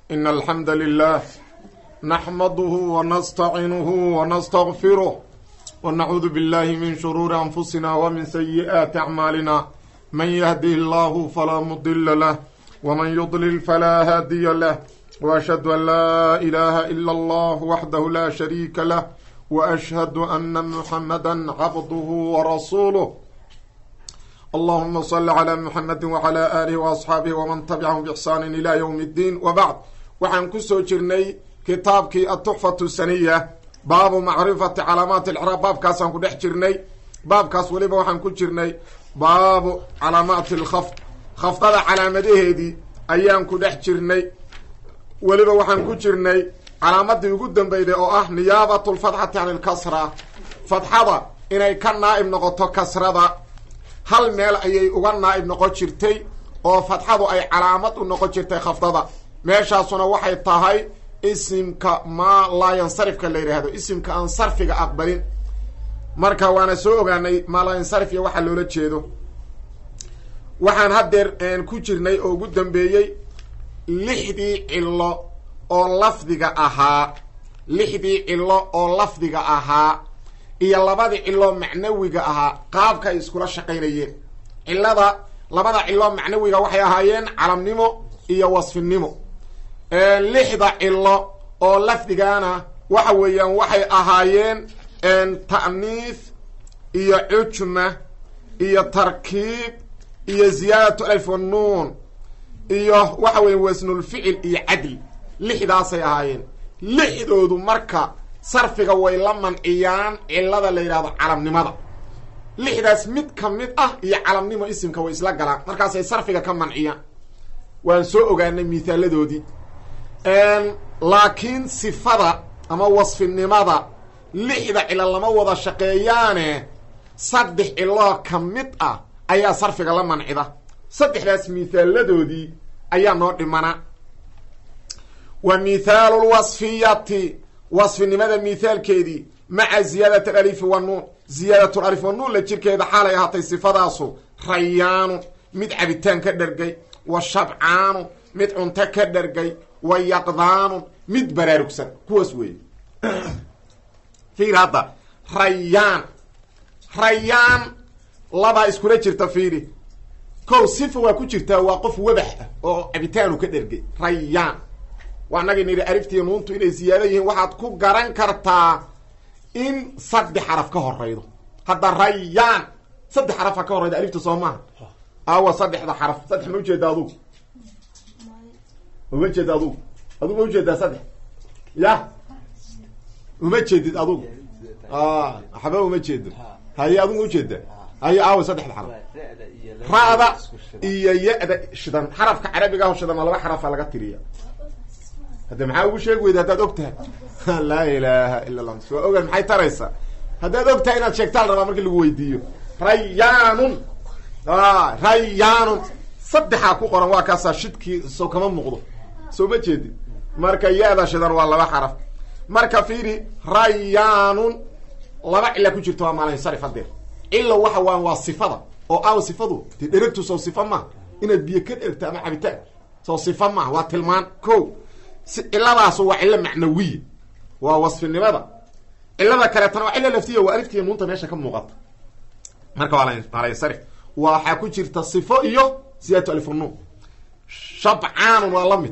إن الحمد لله نحمده ونستعينه ونستغفره ونعوذ بالله من شرور أنفسنا ومن سيئات أعمالنا من يهده الله فلا مضل له ومن يضلل فلا هادي له وأشهد أن لا إله إلا الله وحده لا شريك له وأشهد أن محمدا عبده ورسوله اللهم صل على محمد وعلى آله وأصحابه ومن تبعهم بإحسان إلى يوم الدين وبعد waxaan ku soo jirnay kitaabkii atuxfatu saniya baabu macrifati calaamaati alciraab baabkaasaan ku dhex jirnay baabkaas weliba waxaan ku jirnay baabu calaamaati alkhafd khafdada calaamadaheedii ayaan ku dhex jirnay weliba waxaan ku jirnay calaamadii ugu dambeyday oo ah niyaabatu lfatxati can ilkasra fatxada inay ka naa'ib noqoto kasrada hal meel ayay uga naa'ib noqon jirtay oo fatxadu ay calaamad u noqon jirtay khafdada meeshaasuna waxay tahay isimka maa laa yansarifka la yidhaahdo isimka aan sarfiga aqbalin marka waana soo ogaanay maa laa yansarif iyo waxaa loola jeedo waxaan haddeer ku jirnay oo ugu dambeeyey lixdii cilo oo lafdiga ahaa iyo labadii cilo macnawiga ahaa qaabka ay iskula shaqaynayeen labada cilo macnawiga waxay ahaayeen calamnimo iyo wasfinimo lixda cilo oo lafdigana waxa weeyaan waxay ahaayeen ta'niis iyo cujma iyo tarkiib iyo ziyaadatu alif wannuun iyo waxa weya wasnulficil iyo cadl lixdaasay ahaayeen lixdoodu marka sarfiga way la manciyaan cilada la yidhahdo calamnimada lixdaas mid ka mid ah iyo calamnimo isimka way isla galaan markaasay sarfiga ka manciyaan waan soo ogaanay mihaaladoodii laakiin sifada ama wasfinimada lixda cilo lama wada shaqeeyaane saddex ciloo ka mid ah ayaa sarfiga la mancida saddexdaas mihaaladoodii ayaa noo dhimana wa mithaalu lwasfiyati wasfinimada mithaalkeedii maca ziyaadat alalifi wannuun ziyaadat alif wannuun la jirkeeda xaalay ahaatay sifadaasu rayaanu mid cabitaan ka dhergay wa shabcaanu mid cunto ka dhergay wa yaqdaanu mid baraarugsan kuwaas weeye fiir hadda rayaan labaa iskula jirta fiiri kow sifa waa ku jirtaa waa qof wabax ah oo cabitaanu ka dhergay rayaan waa nagii nidhi aliftiiyo nuuntu inay ziyaado yihiin waxaad ku garan kartaa in saddex xaraf ka horeydo hadda rayaan saddex xaraf ha ka horeyda alifta soo maaha awa saddexda xaraf saddex ma ujeeda adugu uma jeeda adugu ma ujeedaa saddex ya uma jeedid adugu waxba uma jeedo haye adugu ma ujeeda haye aawa saddexda xaraf ra'da iyo ya-da shidan xarafka carabiga aho shidan laba xarafa laga tiriya hadda maxaa ugu sheegi weyda haddaad og tahay laa ilaaha illa allah soo ogaan maxay taraysaa haddaad og tahay inaad sheegtaa la rabaa markii lagu weydiiyo rayaanun saddexaa ku qoran waa kaasaa shidkii soo kama muuqdo soo ma jeedid marka ya-da shidan waa laba xaraf marka fiiri rayaanun laba cila ku jirto waa maalansarif hadeer cilo waxa waan waa sifada oo aawa sifadu dee dheragtu soo sifa maha inaad biyo ka dhergto ama cabitaan soo sifa maha waa tilmaan ko ciladaasu waa cilo macnawiya waa wasfinimada cilada kaleetana waa cilo laftiya waa aliftiiyo nuunta meesha ka muuqata marka waa maalansarif waxaa ku jirta sifo iyo ziyadatu alif wannuun shabcaanun waa la mid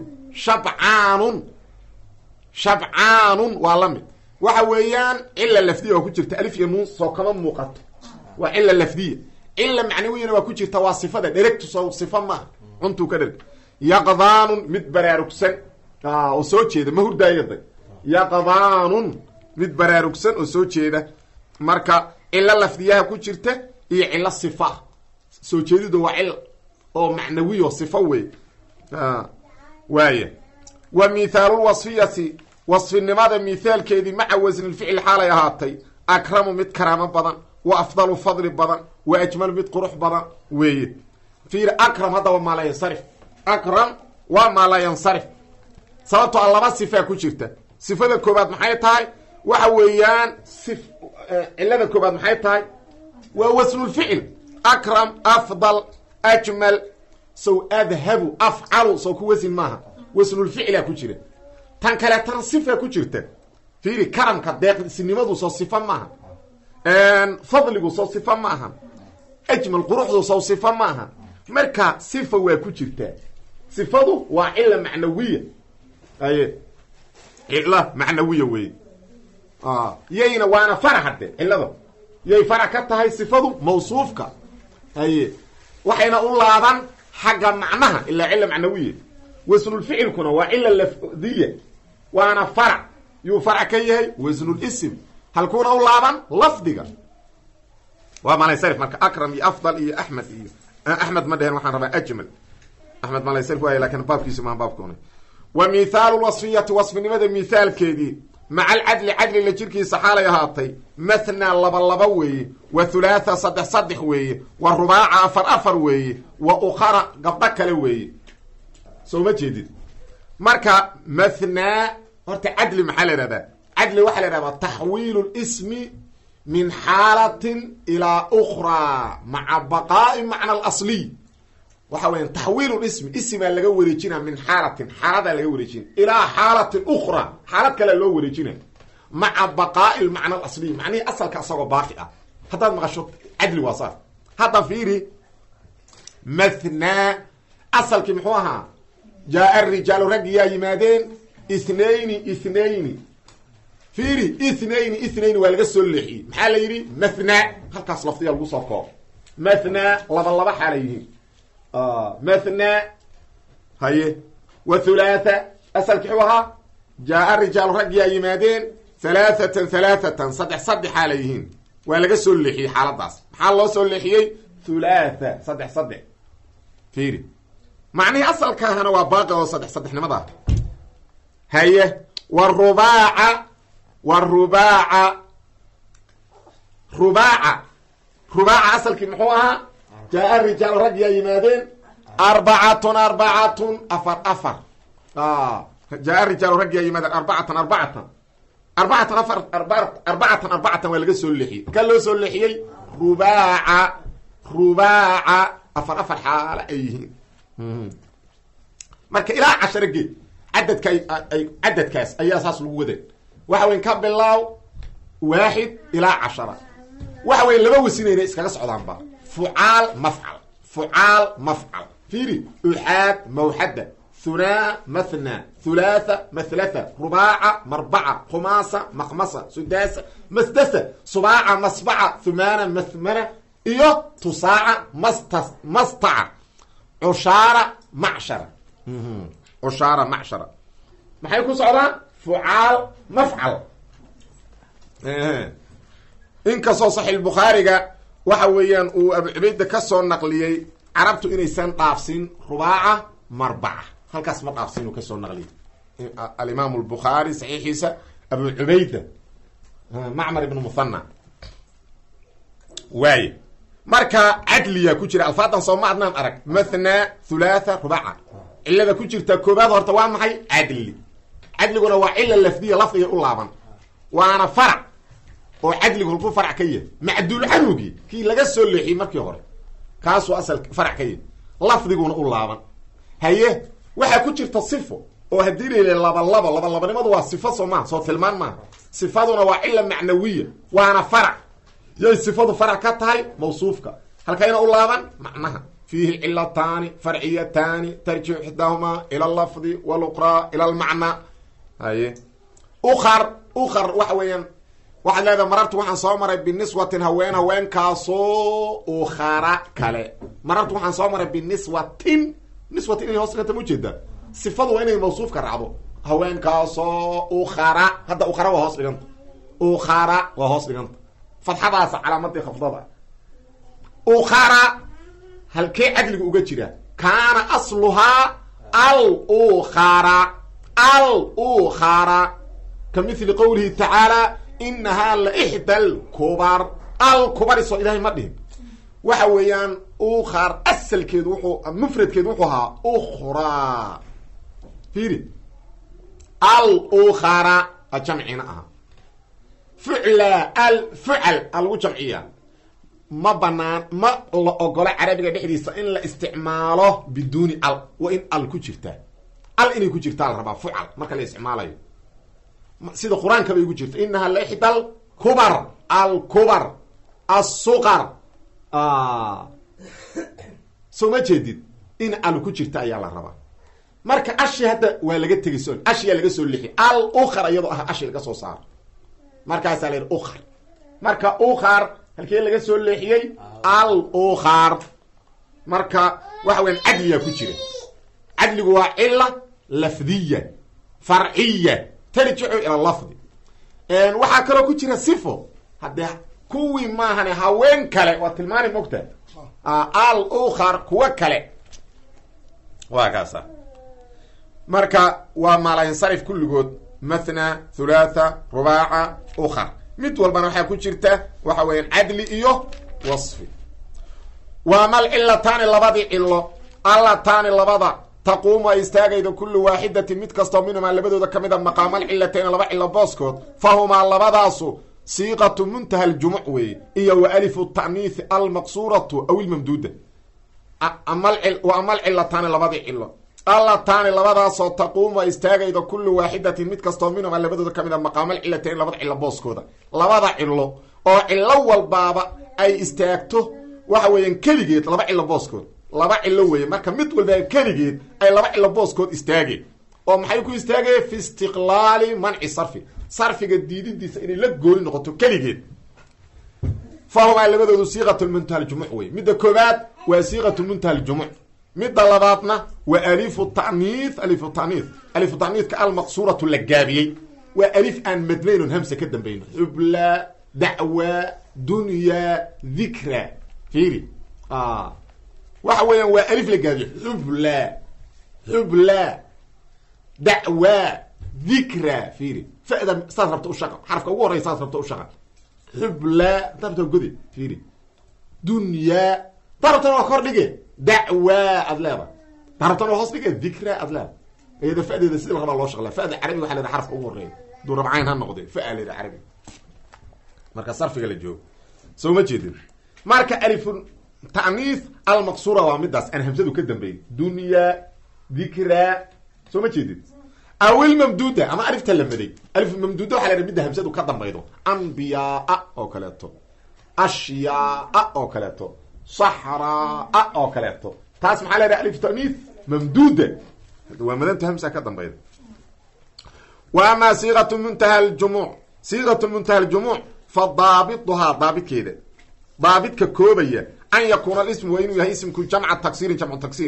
shabcaanun waa la mid waxa weeyaan cila lafdiya waa ku jirta alif iyo nuun soo kama muuqato waa cila lafdiya cila macnawiyana waa ku jirta waa sifada dheregtu soo sifa maaha cuntuu ka dherg yaqdaanun mid baraarugsan oo soo jeeda ma hurdaayaday yaqdaanun mid baraarugsan oo soo jeeda marka cilo lafdiyaha ku jirta iyo cilo sifa soo jeedidu waa cil oo macnawiyo sifa wey waaya wa mithaalulwasfiyati wasfinimada mithaalkeedii maca wasnilficli xaalay ahaatay akramu mid karaamo badan wa afdalu fadli badan wa ajmalu mid qurux badan weeye fiir akram hadda waa maa laa yansarif akram waa maa laa yansarif sababtoo a laba sifaa ku jirta sifada koobaad maxay tahay waxa weeyaan cilada koobaad maxay tahay waa wasnulficil akram afdal ajmal sow adhabu afcalu sow ku wasin maaha wasnulficla ku jira tan kale tan sifa ku jirta fiiri karamka deeqsinimadu soo sifa maaha fadligu soo sifa maaha ajmal quruxdu soo sifa maaha marka sifa waa ku jirta sifadu waa illa macnawiya aye illa macnawiya way yayna waana farahade illada yay farah ka tahay sifadu mawsuufka aye waxayna u laaban xagga macnaha illa illa macnawiya wasnul ficilkuna waa illa lafdiya waana farah yu farah ka yahay wasnul ism halkuna u laaban lafdiga waa malay sarif marka akram iyo afdal iyo ahmad iyo ahmad ma dhahan waxaan rabaa ajmal ahmad malay sarif waa laakiin baabkiisu ma baabkoona wa mithaal alwasfiyati wasfinimada mithaalkeedii مع العدل عدل لجيركي سحالي هاتي مثنى لبا وي وثلاثة صدح وي والرباع أفر وي وأخرى قبضك وي سو ما جديد مركا مثنى هرت عدل محل هذا عدل وحل هذا تحويل الاسم من حالة إلى أخرى مع بقاء معنى الأصلي وحوين تحويل الاسم اسم اللي جو وريجينا من حالة اللي جو وريجينا إلى حالة أخرى حالة كلا اللي جو وريجينا مع بقاء المعنى الأصلي معني أصل كأصل باقي هذا مغشوط عدل وصار هذا فيري مثنى أصل كمحوها جاء الرجال رجيا يمادين اثنين فيري اثنين والقص اللحي محل يري مثنى هل كأصلفتي الوصفة مثنى لبا حاليه مثنى هي وثلاثة أسأل كحوها جاء الرجال رجيا يمادين ثلاثة صدح عليهن ولا سلحي حالة داس حال الله سلحي ثلاثة صدح فيري معني أصل كهنا وباقي وصدح نمضى هي والرباع رباع أصل كمحوها جاء الرجال رجيا يمادين أربعة أفر جاء الرجال رجيا يمادين أربعة ولا سلحي كان له سلحي رباع أفر حال أيه marka ilaa 10 geed cadadkaas ayaa saas lagu waday waxa weyn ka bilaw 1 ilaa 10 waxa weyn laba wasinayna iskaga socdaan ba فعال مفعل فيري أحاد موحدة ثناء مثنى ثلاثة مثلثة رباعة مربعة خماسة مخمسة سداسة مسدسة صباعة مصبعة ثمانة مثمنة إيو تصاعة مسطعة عشارة معشرة ما حيكون صعودان فعال مفعل إنك صحيح البخاري وحويان وأبو عبيد كسو النقليي عربت إنيسان قافسين رباعة مربعة هل كاس قافسين وكسو النقليي الإمام البخاري صحيح عيسى أبو عبيد معمر بن مثنى واي marka adliya ku jira alfaadan Soomaadna arag مثنى ثلاثة رباعة إلا ku jirta koobaad horta waa maxay adliguna waa illa lafdiya lafdiga u laaban waana farac oo adligu ku farac ka yahay macduul anugi ki laga soo leexi markii hore kaas waa asal farac ka yahay lafdiguna u laaban haye waxa ku jirta sifo oo hadii leeyahay laba waa sifo Soomaa soo tilmaan ma sifaduna waa illa macnawiya waana farac يا صفات فرع كتاي موصوفك هل كاين اولابا معناها فيه علتان فرعيتان ترجع احداهما الى اللفظ والاخرى الى المعنى هاي اخر وحويان واحد هذا مررت وحن صومر بالنسوه هوين كاسو اخرى كله مررت وحن صومر بالنسوه اللي وصلت موجوده صفات وين موصوف كرعبو هوين كاسو اخرى هذا اخرى وهوس فتحة علامة خفضها أخرى هل كي عدل أجرا كان أصلها الأخرى كمثل قوله تعالى إنها لإحدى الكبر سوى إلهي مده وحويان أخر أسل كيدوحو مفرد كيدوحوها أخرى فيري الأخرى الجمعينها الفعل الجمعية ما بنان ما أقول عربي دحديسا إن لا استعماله بدون ال وإن الكجرته al inay ku jirtaa la rabaa fucal marka la isticmaalayo sida qur-aanka bay ugu jirta inaha laixdal kubar alkubar assuqar soo ma jeedid in al ku jirta ayaa la rabaa marka ashi hadda waa laga tegi soon ashiyaa laga soo lixi al ukhar iyadoo ah ashi laga soo saaro markaasaa la yidhi ukhar marka ukhar halkee laga soo leexiyey al ukhar marka waxa weyan cadliyaa ku jira cadligu waa cila lafdiya farciya tarjicu ila lafdi waxaa kaloo ku jira sifo haddee kuwii maahane haween kale waa tilmaani mogta al ukhar kuwa kale waa kaasa marka waa maalayinsarif kulligood mathna thulaatha rubaaca ukhar mid walbana waxaa ku jirta waxa weeyaan cadli iyo wasfi waa mal cilataani labadii cilo allataani labada taquumu ay istaagayda kullu waaxidatin mid kastoo minhumaa labadooda ka mida maqaamal cilatayn laba cilo booskood fahumaa labadaasu siiqatu muntaha aljumuc weeye iyo wa alifu ta'niithi almaqsuuratu aw ilmamduuda wa amal cilataani labadii cilo allataani labadaasoo taquumu ay istaagayda kullu waaxidatin mid kastoo minhumaa labadooda ka mida maqaamal cilatayn labada cilo booskooda labada cilo oo cilo walbaaba ay istaagto waxa weeyaan keligeed laba cilo booskood laba cilo weeye marka mid walba keligeed ay laba cilo booskood istaageen oo maxay ku istaageen fi istiqlaali manci sarfi sarfiga diididiisa inay la gooni noqoto keligeed fahumaa labadoodu siiqatu muntaha aljumuc wey midda koobaad waa siiqatu muntaha aljumuc midda labaadna waa alifu ta'niith alifu ta'niithka almaqsuuratu la gaabiyey waa alif aan madnaynun hamsa ka dambayno xubla dacwa dunya dhikra fiiri waxa weeyaan waa alif la gaabiyo xubla dacwa dhikra fiiri fa'da saas rabta u shaqa xarafka ugu horreysa saas rabta u shaqa xubla darabta godi fiiri dunya darabtana waa kor dhige dacwa ad leeda darabtana waa hoos dhige dhikra ad leeda iyada fa'deeda sida la rabaa loo shaqlaa fa'da carabiga waxa leedahay xarafka ugu horreeya duu rabcayn ha noqde fa'a leedahay carabi marka sarfiga la joogo soo ma jeedin marka alifun ta'niith almaqsuura waa midaas aan hamsadu ka dambeeyay dunya dhikra soo ma jeedin aw ilmamduuda ama alifta la maday alif mamduuda waxa la yidhaha midda hamsadu ka dambaydo anbiyaa oo kaleeto ashyaa oo kaleeto saxraa oo kaleeto taas maxaa la yidhaha alif ta'niith mamduuda waa madanta hamsa ka dambayda wa ama siiqatu muntaha aljumuc siiqatu muntaha aljumuc fa daabituhaa daabitkeeda daabidka koobaya an yakuuna alismu waa inuu yahay ismku jamca taksiirin jamcu taksiir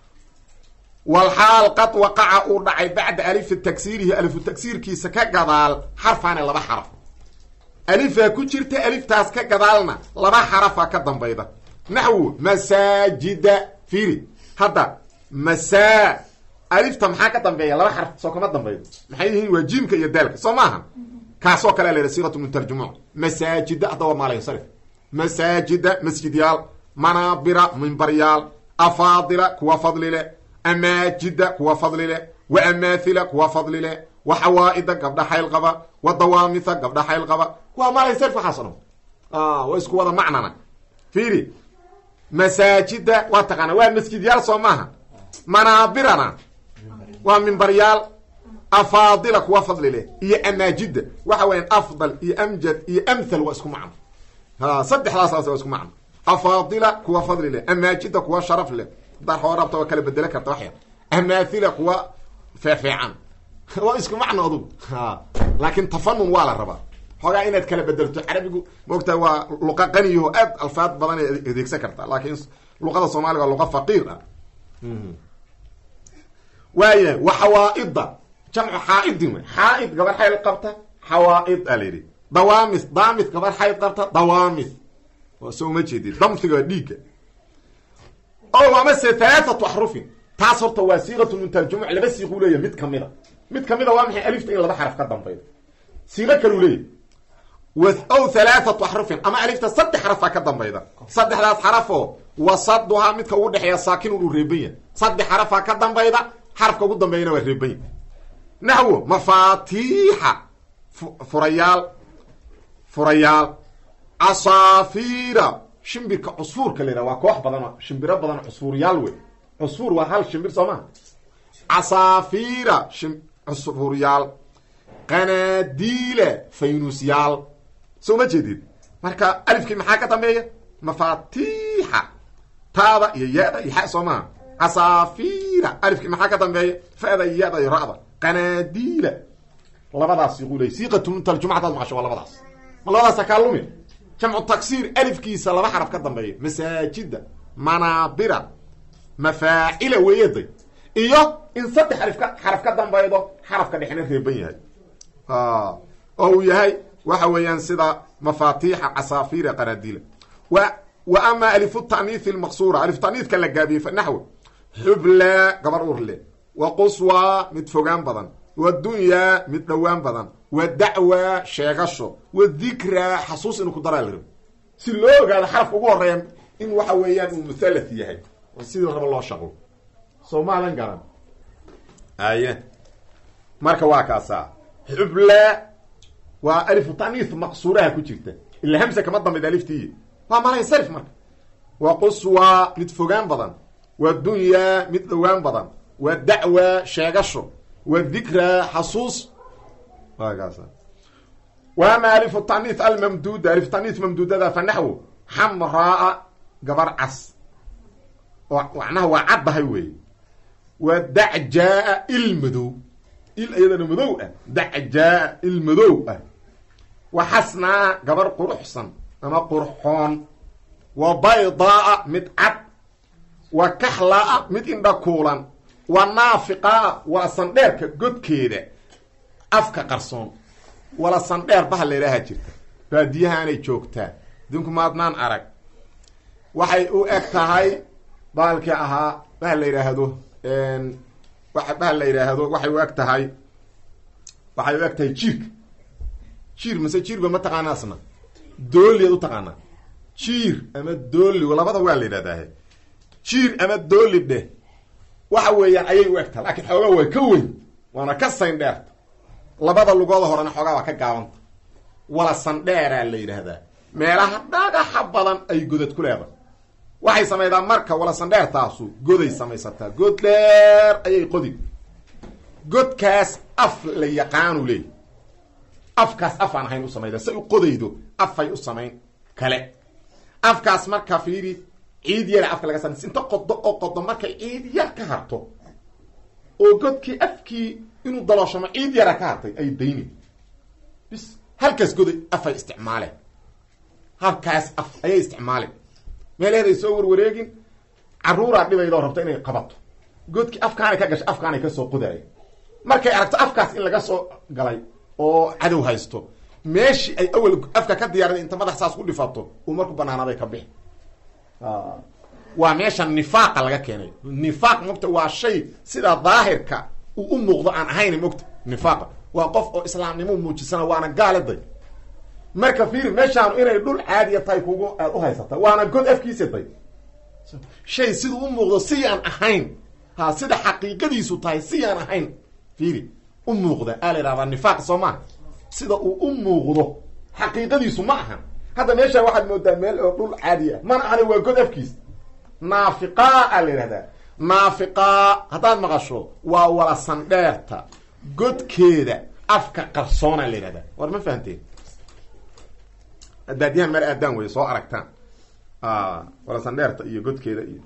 walxaal qad waqaca uu dhacay bacda alifi taksiirihi alifu taksiirkiisa ka gadaal xarfaane laba xaraf alifaa ku jirta aliftaas ka gadaalna laba xarafa ka dambayda naxwu masaajida fiiri hadda masaa alifta maxaa ka dambeeya laba xaraf soo kama dambaydo maxay yihiin waa jiimka iyo daalka soo maaha kaasoo kale la yidhaha siiqatu muntarjumuc masaajida hadda waa maalayinsarif masaajida masjidyaal manaabira mimbaryaal afaadila kuwa fadli leh amaajida kuwa fadli leh wa amaathila kuwa fadli leh wa xawaa'ida gabdha xayl qaba wa dawaamitha gabdha xayl qaba waa maalayinsarif waxaasano waa isku wada macnana fiiri masaajida waa taqaana waa masjidyaal soo maaha manaabirana waa mimbaryaal afaadila kuwa fadli leh iyo amaajida waxa weeyaan afdal iyo amjad iyo amthal waa isku macno saddexdaas waa isku macno afaadila kuwa fadli leh amaajida kuwa sharaf leh dar hoorabta waa kala bedela karta waxyar amaathila kuwa feefeecan waa isku macno adugu laakiin tafanun waa la rabaa xoogaa inaad kala bedelto carabigu maogtaa waa luqa qaniyaho aad alfaad badan ay adeegsan kartaa laakiin luqada soomaaliga waa luqa faqiir ah waaya wa xawaaida jamcu xaaidin wey xaaid gabar xayl qabta xawaaid a layidhi dawaamis daamith gabar xayl qabta dawaamith waa soo uma jeedid damhiga waa dhiigga o amase halaathatu axrufin taas horta waa siiqatu muntaljumuc laba siiquu leeyahy mid kamida waa maxay alifta in laba xaraf ka dambaydo siiqo kaluu leeyahy ow halaathatu axrufin ama alifta saddex xarafaa ka dambayda saddexdaas xarafoo wasaduhaa midka ugu dhexeeya saakinun uu reeban yahay saddex xarafaa ka dambayda xarafka ugu dambeeyana waa reeban yahy naxwo mafaatiixa furayaal casaafiira shimbirka cusfuurka la yidhaha waa koox badan shimbiro badan cusfuuryaal wey cusfuur waa hal shimbir soo maha casaafiira cusfuryaal qanaadiila faynusyaal soo ma jeedid marka alifkii maxaa ka dambeeya mafaatiixa taada iyo ya-da iyo xa soo maha casaafiira alifkii maxaa ka dambeeya fa-da iyo ya-da iyo ra-da qanaadiila labadaas siquley siiqatu muntaljumca hadaad maqasho waa labadaas ma labadaasa kaa lumi jamcu taksiir alifkiisa laba xaraf ka dambeeya masaajida manaabira mafaacila weeyaday iyo in saddex xaraf ka dambaydo xarafka dhexna reeban yahay oo uu yahay waxa weeyaan sida mafaatiixa casaafiira qanaadiila wa ama alifu ta'niith almaqsuura alif ta'niithka la gaabiyey fa naxw xubla gabar urle wa quswa mid fogaan badan wa dunyaa mid dhowaan badan wa dacwa sheegasho wa dikra xasuus inuu ku daraa la rabo si loo ogaado xarafka ugu horeeya in waxa weeyaan uu muthalath yahay oo sidii rabo loo shaqo Soomaalian garan aye marka waa kaasa xubla waa alif ta'niith maqsuuraha ku jirta illa hamsa kama dambeed aliftii waa malay sarf marka wa quswa mid fogaan badan wa dunya mid dhowaan badan wa dacwa sheegasho wa dhikra xasuus waa kaasa wa ma alif ta'niith al mamdud alif ta'niith mamdudada fa nahwu hamraa gabar cas وعناها وعضها وي ودعجاء المدو ايضا المدو دعجاء المدو وحسنا قبر قرحصن اما قرحون وبيضاء متعب وكحلاء متندكولا ونافقاء وصنديرك قد كيده افك قرصون ولا صندير بها اللي راها جرتا باديها اني جوجتا دونكم ما ادنان ارق waxay u eg tahay baalkii ahaa baa la yiraahdo waxay u eg tahay jiir mise jiirba ma taqaana asna dooliyad u taqaana jiir ama dooli labada waa la yiraahdaa jiir ama dooli dheh waxa weeyaan ayay u eg tahay laakiin xoogaa way ka weyn waana ka sayn dheerta labada lugooda horena xoogaa waa ka gaabanta wala sandheeraa la yiraahdaa meelaha dhagaxa badan ay godad ku leedahay waxay sameeydaa marka wala sandheertaasu goday samaysataa god dheer ayay qodi godkaas af la yaqaanu leey afkaas afaan ahayn u sameeydaa say u qodaydo afay u sameyn kale afkaas marka fiiri ciid yar afka laga sameeyay inta qodo markay ciid yar ka harto oo godkii afkii inuu daloosho ciid yar ka hartay ay deyni bis halkaas goday afay isticmaaleen halkaas af ayay isticmaaleen meeleeday soo warwareegin caruura dhibaydo rabta inay qabato godki afkaana ka gashay afkaana ka soo qoday markay aragto afkaas in laga soo galay oo cadow haysto meeshii ay awal afka ka diyaarday inta madax saas ku dhifato uu markuu banaanaday ka bixi waa meesha nifaaqa laga keenay nifaaq mugta waa shay sida daahirka uu u muuqdo aan ahayn mugta nifaaqa waa qof oo islaamnimo muujisana waana gaaladay marka fiir meeshaan inay dhul caadi tahay kugu u haysata waana god afkiisa tay shay sida u muuqdo si aan ahayn sida xaqiiqadiisu tahay si aan ahayn fiiri u muuqda aaliraada nifaaq Soomaa sida uu u muuqdo xaqiiqadiisu ma ahan hada meesha waxaad moodaa meel oo dhul caadi ah man aan waa god afkiis naafiqa aaliraada naafiqa hadaad maqasho waa wala sandheerta godkeeda afka qarsoona aaliraada war ma fahanteen daadiyahan mar aadaan way soo aragtaan wala sandheerta iyo godkeeda iyo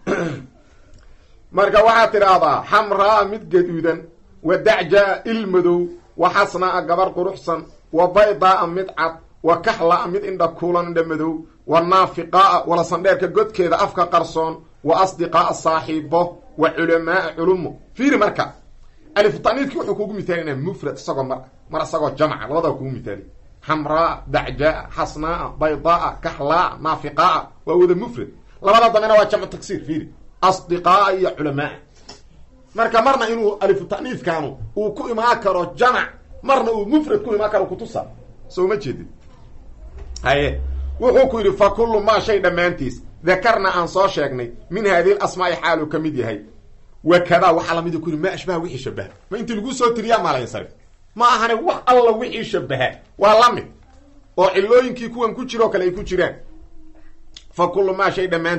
marka waxa tiraahdaa hamra mid gaduudan wa da'ja ilmadow wa hasna gabar quruxsan wa bayda mid cad wa kahla mid inda kuulan dhamadow wa naafiqa wala sandheerka godkeeda afka qarsoon wa asdiqa saahibo wa ulama ulumu fiir marka alif ta'niidki wuxuu kugu mitaalinaa mufrad isagoo mar isagoo jamca labada kugu mitaali حمراء دعجاء حسناء بيضاء كحلاء نافقاء وهذا مفرد لبدا ضمنا waa جمع تكسير فيري اصدقاء يا علماء marka marna inuu alif ta'niif kaanu uu ku imaan karo jamac marna uu mufrad ku imaan karo ku tusa soo ma jeedin haye wuxuu ku yiri fa kullu ma shay dhamaantiis dhakarna aan soo sheegnay min hadii asmaa xaalu kamid yahay wa kada waxa la mid ku yiri ma ashbah wixii shabah ma inta lagu soo tiriya ma la yansarif ma ahane wax alla wixii shabaha waa lamid oo cilooyinkii kuwan ku jiro kale ay ku jiraan fa kullu ma shay dhamaantiis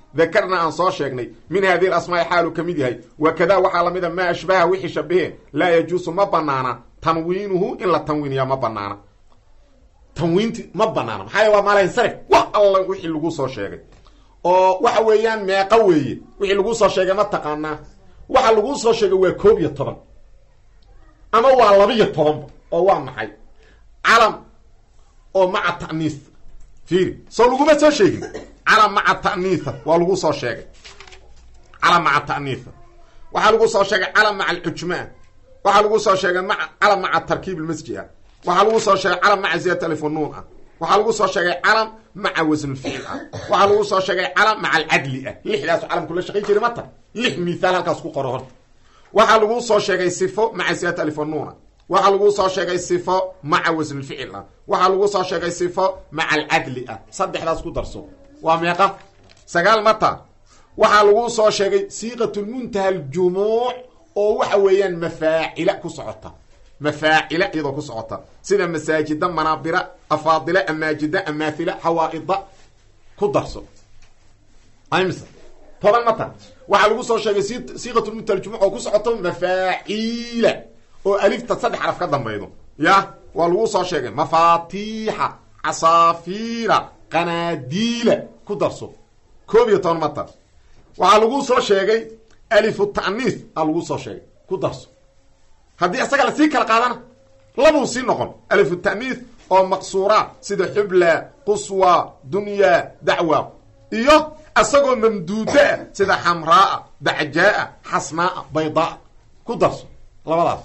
dakarna aan soo sheegnay min hadihi alasmaa'i xaalu ka mid yahay wakadaa waxaa lamid a maa ashbaha wixii shabaheen laa yajuusu ma banaana tanwiinuhu in la tanwiiniyaa ma banaana tanwiinti ma banaana maxaa waa maalansarif wax alla wixii lagu soo sheegay oo waxa weeyaan meeqa weeye wixii lagu soo sheegay ma taqaanaa waxa lagu soo sheegay waa 11 ama waa 12 oo waa maxay calam oo maca ta'niis fiiri soo laguma soo sheegin calam maca ta'niis waa lagu soo sheegay calam maca ta'niis waxa lagu soo sheegay calam maca al-ujmaa waxa lagu soo sheegay maca calam maca tarkiib al-masjid waxa lagu soo sheegay calam maca ziyat alif wa nuun waxa lagu soo sheegay calam maca wasn al-fi'l waxa lagu soo sheegay calam maca al-adl lixdaas calam kula shaqay jiray mata lix misaal halkaas ku qoro waxa lagu soo sheegay sifo maca ziyat alif wa nuun waxa lagu soo sheegay sifo maca wasn al-fi'l waxa lagu soo sheegay sifo maca al-adl saddexdaas ku darso waa meeqa sagaal mata waxa lagu soo sheegay siiqatul muntaha al-jumuu' oo waxa weeyaan mafaa'ila ku socota mafaa'ila iyadoo ku socota sida masaajida manabira afaadila amaajida amathila hawaa'ida ku darso aymis toban mata waxa lagu soo sheegay siiqatul muntaha al-jumuu' oo ku socota mafaa'ila oo alifta saddex xaraf ka dambaydo ya waa lagu soo sheegay mafaatiixa asaafira qanaadiila ku darso 12 mata waxa lagu soo sheegay alif at-ta'niis lagu soo sheegay ku darso haddii asaga la sii kala qaadana labu sii noqon alif at-ta'niis oo maqsuura sida xubla quswa dunya da'wa iyo asagoo mamduuda sida xamraa da'jaa xasnaa bayda ku darso labadaas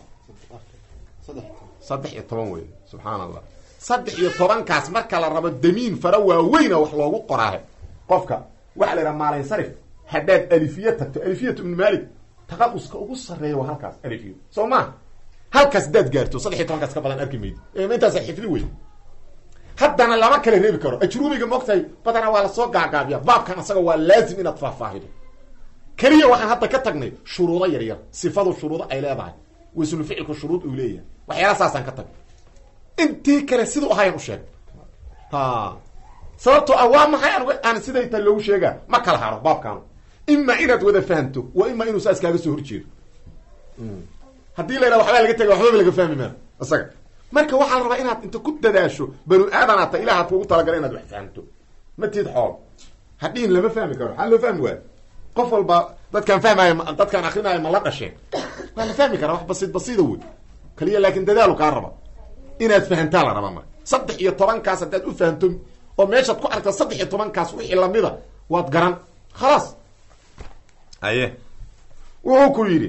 13 way subhanallah 13 kaas marka la rabo damiin fara waaweyna wax loogu qoraahay qofka waxa la yiraahdaa maalin sarif hadaad alifiyad tagto alifiyad ibn malik taqaquska ugu sareeyo halkaas alifiyad sooma halkaas dad gaarto 13 kaas ka badan arki meeyay intaas xifdi weey haddana lama kala reebi karo ajruumiga moqtay badana waa la soo gaagaabiya baabkan asaga waa laazim inaad faahfaahido kaliya waxaan hadda ka tagnay shuruudo yar yar sifadu shuruudo ay leedahay wasnu ficilku shuruud uu leeyahay waxyaala saasan ka tag intii kale sidoo ahayn u sheeg sababto waa maxay aan siday tan loogu sheegaa ma kala haro baabkan imma inaad wada fahanto wa imma inuu saas kaaga soo horjeedo hadii la yiraahdo waxba laga tagay waxba laga fahmi ma asaga marka waxa la rabaa inaad inta ku dadaasho banu aadanaata ilaaha kugu talagalay inaad wax fahanto ma tiid xool hadii lama fahmi karo hal loo fahmi waa qof walba dadkan fahmay dadkan akhrinay ma la dhasheen waa la fahmi karaa wax basiid weey kaliya laakiin dadaalu ka raba inaad fahantaa la raba mar 13 kaas hadaad u fahanto oo meeshaad ku aragto 13 kaas wixii lamida waad garan خلاص aye wuu ku yiri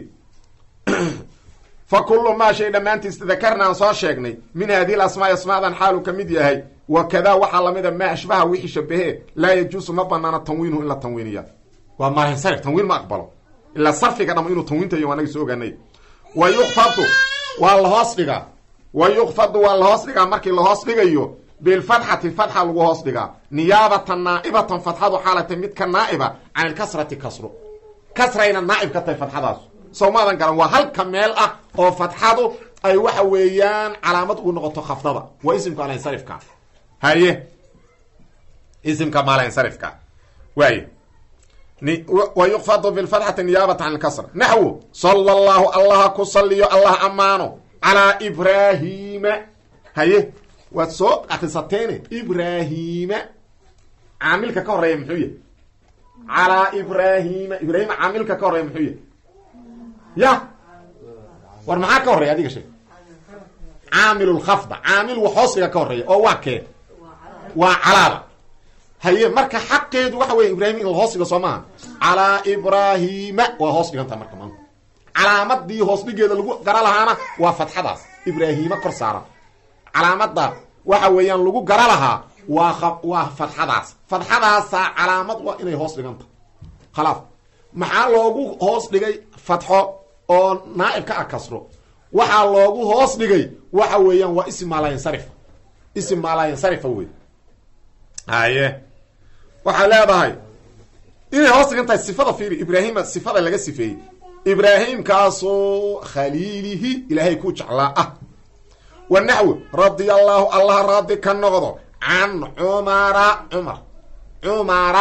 فكل ما شيء دمانتي ذكرنا soo sheegnay min hadii asmaa asmaadan xaalu kamid yahay wakada waxa lamida ma ashbaha wixii shabahe la yajuusu ma banana tanwiinu illa tanwiiniya wa ma hansar tanwiin ma aqbalo illa sarfiga dhamo inuu tanwiinta iyo wanaag soo ogaanay wa yuqfadu wa la hoos dhiga wa yuqfadu wa la hoos dhiga markii la hoos dhigayo bil fathati fatha lagu hoos dhiga niyaabatan naa'ibatan fathadu xaalata mid ka naa'iba aan kasrati kasru kasrayna naa'ib ka tay fathadaas soomadan garan waa hal kameel ah oo fathadu ay waxa weeyaan calaamad u noqoto khafdada waa ismka ala insarifka haye ismka mala insarifka way ni wa yuqfadu bil fathati niyabatan an kasr nahwu sallallahu allah ku salliyo allah amano ala ibrahima haye wa soo aqisateene ibrahima amilka ka horeeyay muxuu yahay ala ibrahima amilka ka horeeyay muxuu yahay يا ورمعا كوري هذيك شيء عامل الخفض عامل وحوصي كوري او واكه وعلى هي marka xaqeedu waxa way ibraahim in hoosiga Soomaa ala ibraahim wa hoosiga inta marka man calaamadii hoosigeeda lagu gara lahaana waa fathadaas ibraahim kor saara calaamada waxa weeyaan lagu gara lahaa waa fathadaas calaamad waa inay hoos dhiganta khalaaf maxaa loogu hoos dhigay fatho oo naa'ib ka kasro waxa loogu hoos dhigay waxa weeyaan waa ism malayn sarif weey haye waxa leedahay inay hoos dhigantahay sifada fiiri ibraahim sifada laga sifeeyay ibraahim kaaso khaliilihi ilaahay ku jeclaa ah wa nahwu radiyallahu allah radi kan noqdo an umara